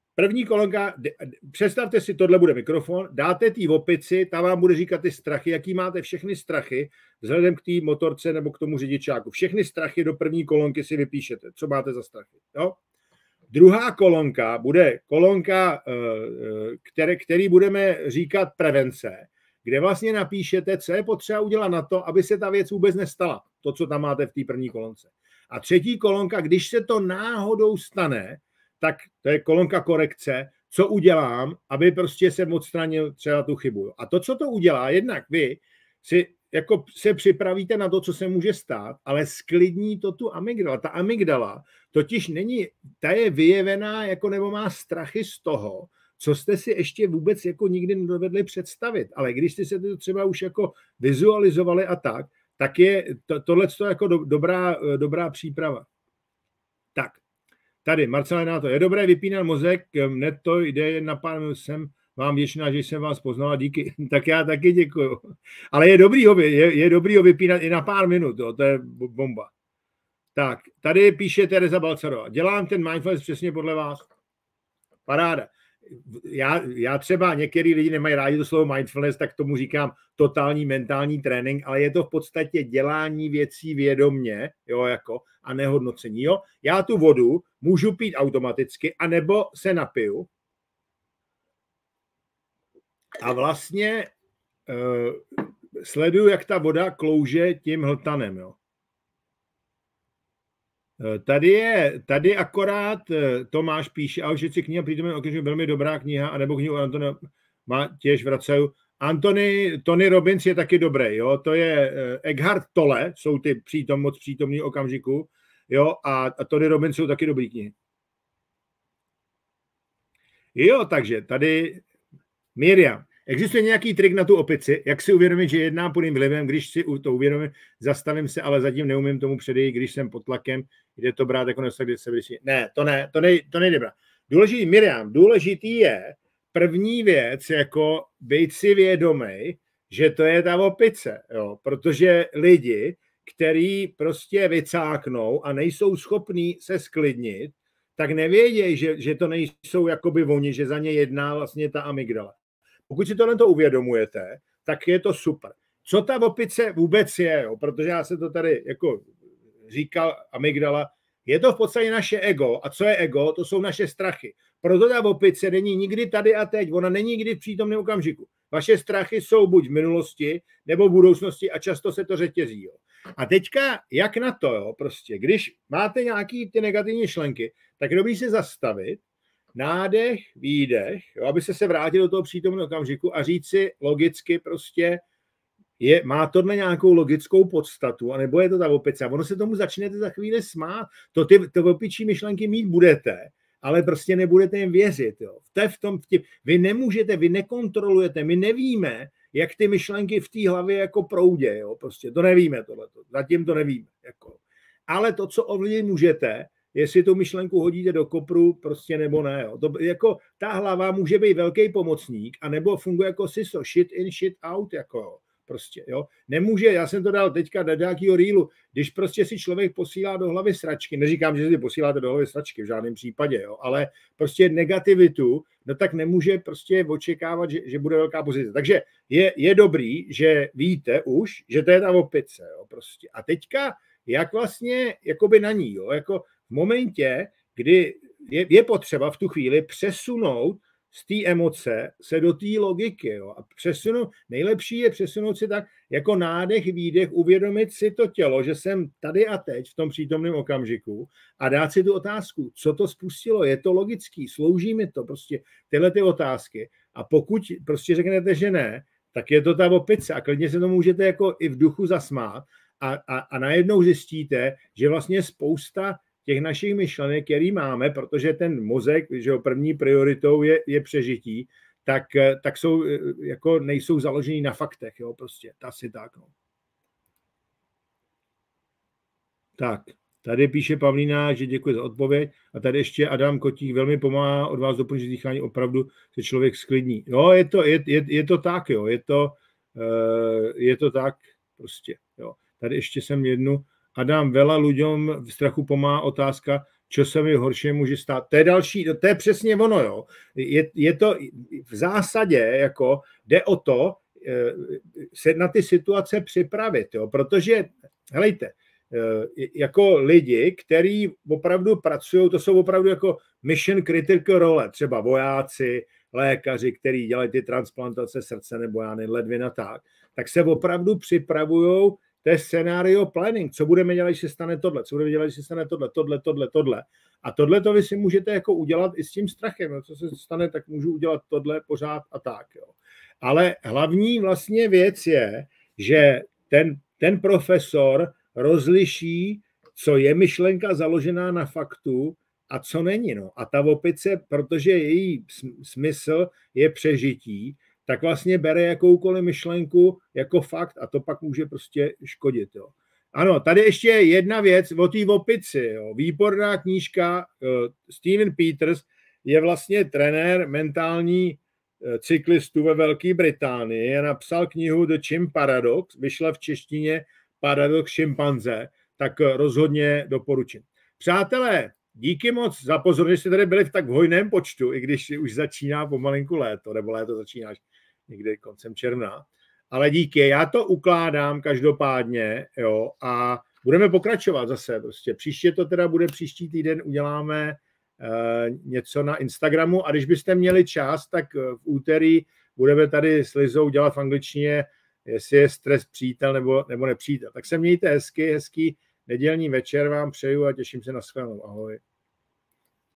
Speaker 1: První kolonka, představte si, tohle bude mikrofon, dáte té opici, ta vám bude říkat ty strachy, jaký máte všechny strachy, vzhledem k té motorce nebo k tomu řidičáku. Všechny strachy do první kolonky si vypíšete, co máte za strachy. Jo? Druhá kolonka bude kolonka, které, který budeme říkat prevence, kde vlastně napíšete, co je potřeba udělat na to, aby se ta věc vůbec nestala, to, co tam máte v té první kolonce. A třetí kolonka, když se to náhodou stane, tak to je kolonka korekce, co udělám, aby prostě jsem odstranil třeba tu chybu. A to, co to udělá, jednak vy si jako se připravíte na to, co se může stát, ale sklidní to tu amygdala. Ta amygdala totiž není, ta je vyjevená jako nebo má strachy z toho, co jste si ještě vůbec jako nikdy nedovedli představit. Ale když jste se to třeba už jako vizualizovali a tak, tak je to, tohleto jako do, dobrá, dobrá příprava. Tak, tady Marcelina, to je dobré vypínat mozek, hned to jde jen na pár minut, jsem vám věčná, že jsem vás poznala, díky. Tak já taky děkuju. Ale je dobrý ho, je, je dobrý ho vypínat i na pár minut, jo, to je bomba. Tak, tady píše Tereza Balcarová. Dělám ten mindfulness přesně podle vás. Paráda. Já, já třeba, některý lidi nemají rádi to slovo mindfulness, tak tomu říkám totální mentální trénink, ale je to v podstatě dělání věcí vědomně, jo, jako, a nehodnocení. Jo. Já tu vodu můžu pít automaticky, anebo se napiju a vlastně uh, sleduju, jak ta voda klouže tím hltanem. Jo. Tady je, tady akorát Tomáš píše, ahoj, že si kniha Přítomen okamžik, velmi dobrá kniha, anebo knihu Antona má těž vracají. Anthony, Tony Robbins je taky dobrý, jo, to je Eckhart Tolle, jsou ty přítom, moc přítomný okamžiku, jo, a, a Tony Robbins jsou taky dobrý knihy. Jo, takže tady Miriam. Existuje nějaký trik na tu opici, jak si uvědomit, že jedná pod jím vlivem, když si to uvědomím, zastavím se, ale zatím neumím tomu předejít, když jsem pod tlakem, jde to brát jako nesak, kde se vysí. Ne, to ne, to, nej, to nejde brát. Důležitý, Miriam, důležitý je první věc, jako být si vědomý, že to je ta opice, jo, protože lidi, který prostě vycáknou a nejsou schopní se sklidnit, tak nevědějí, že, že to nejsou jakoby oni, že za ně jedná vlastně ta amygdala. Pokud si tohle to uvědomujete, tak je to super. Co ta opice vůbec je, jo? Protože já se to tady jako říkal amygdala, je to v podstatě naše ego. A co je ego? To jsou naše strachy. Proto ta opice není nikdy tady a teď, ona není nikdy v přítomném okamžiku. Vaše strachy jsou buď v minulosti, nebo v budoucnosti a často se to řetězí. Jo? A teďka, jak na to, jo? Prostě, když máte nějaký ty negativní myšlenky, tak dobrý se zastavit, nádech, výdech, jo, aby se se vrátil do toho přítomného okamžiku a říct si logicky prostě, je, má tohle nějakou logickou podstatu, anebo je to ta opice. A ono se tomu začnete za chvíli smát. To ty to opičí myšlenky mít budete, ale prostě nebudete jim věřit. Jo. To je v tom vtip. Vy nemůžete, vy nekontrolujete, my nevíme, jak ty myšlenky v té hlavě jako proudě. Jo. Prostě to nevíme tohleto. Zatím to nevíme. Jako. Ale to, co ovlivnit můžete, jestli tu myšlenku hodíte do kopru, prostě nebo ne. Jo. To, jako, ta hlava může být velký pomocník, anebo funguje jako siso, shit in, shit out, jako jo. Prostě, jo. Nemůže, já jsem to dal teďka do nějakého reelu, když prostě si člověk posílá do hlavy sračky, neříkám, že si posíláte do hlavy sračky v žádném případě, jo, ale prostě negativitu, no tak nemůže prostě očekávat, že, že bude velká pozice. Takže je, je dobrý, že víte už, že to je ta opice, jo, prostě. A teďka, jak vlastně, jakoby na ní, jo, jako v momentě, kdy je, je potřeba v tu chvíli přesunout z té emoce se do té logiky. Jo. A přesunout, nejlepší je přesunout si tak jako nádech, výdech, uvědomit si to tělo, že jsem tady a teď v tom přítomném okamžiku a dát si tu otázku, co to spustilo, je to logický, slouží mi to, prostě tyhle ty otázky. A pokud prostě řeknete, že ne, tak je to ta opice a klidně se to můžete jako i v duchu zasmát a, a, a najednou zjistíte, že vlastně spousta těch našich myšlenek, který máme, protože ten mozek, že první prioritou je, je přežití, tak, tak jsou, jako nejsou založený na faktech, jo, prostě, asi tak, no. Tak, tady píše Pavlína, že děkuji za odpověď a tady ještě Adam Kotík velmi pomáhá od vás doplnit dýchání, opravdu se člověk sklidní. Jo, je to, je, je, je to tak, jo, je to, je to tak prostě, jo. Tady ještě jsem jednu Adam, veľa ľuďom v strachu pomáhá otázka, čo se mi horšie může stát. To je další, to je přesně ono, jo. Je, je to v zásadě, jako jde o to, se na ty situace připravit, jo, protože, helejte, jako lidi, kteří opravdu pracují, to jsou opravdu jako mission critical role, třeba vojáci, lékaři, kteří dělají ty transplantace srdce nebo já nevím, ledvin tak, tak se opravdu připravují, to je scenario planning, co budeme dělat, když se stane tohle, co budeme dělat, když se stane tohle, tohle, tohle, tohle. A tohle to vy si můžete jako udělat i s tím strachem, no, co se stane, tak můžu udělat tohle pořád a tak, jo. Ale hlavní vlastně věc je, že ten, ten profesor rozliší, co je myšlenka založená na faktu a co není. No. A ta opice, protože její smysl je přežití, tak vlastně bere jakoukoliv myšlenku jako fakt a to pak může prostě škodit. Jo. Ano, tady ještě jedna věc o té opici. Jo. Výborná knížka, Steven Peters je vlastně trenér mentální cyklistů ve Velké Británii. Napsal knihu The Chimp Paradox, vyšla v češtině Paradox šimpanze, tak rozhodně doporučím. Přátelé, díky moc za pozornost, že jste tady byli v tak hojném počtu, i když už začíná pomalinku léto, nebo léto začíná někdy koncem června. Ale díky, já to ukládám každopádně, jo, a budeme pokračovat zase. Prostě příště to teda bude příští týden, uděláme uh, něco na Instagramu a když byste měli čas, tak v úterý budeme tady s Lizou dělat v angličtině, jestli je stres přítel nebo, nebo nepřítel. Tak se mějte hezky, hezký nedělní večer vám přeju a těším se na shledanou. Ahoj.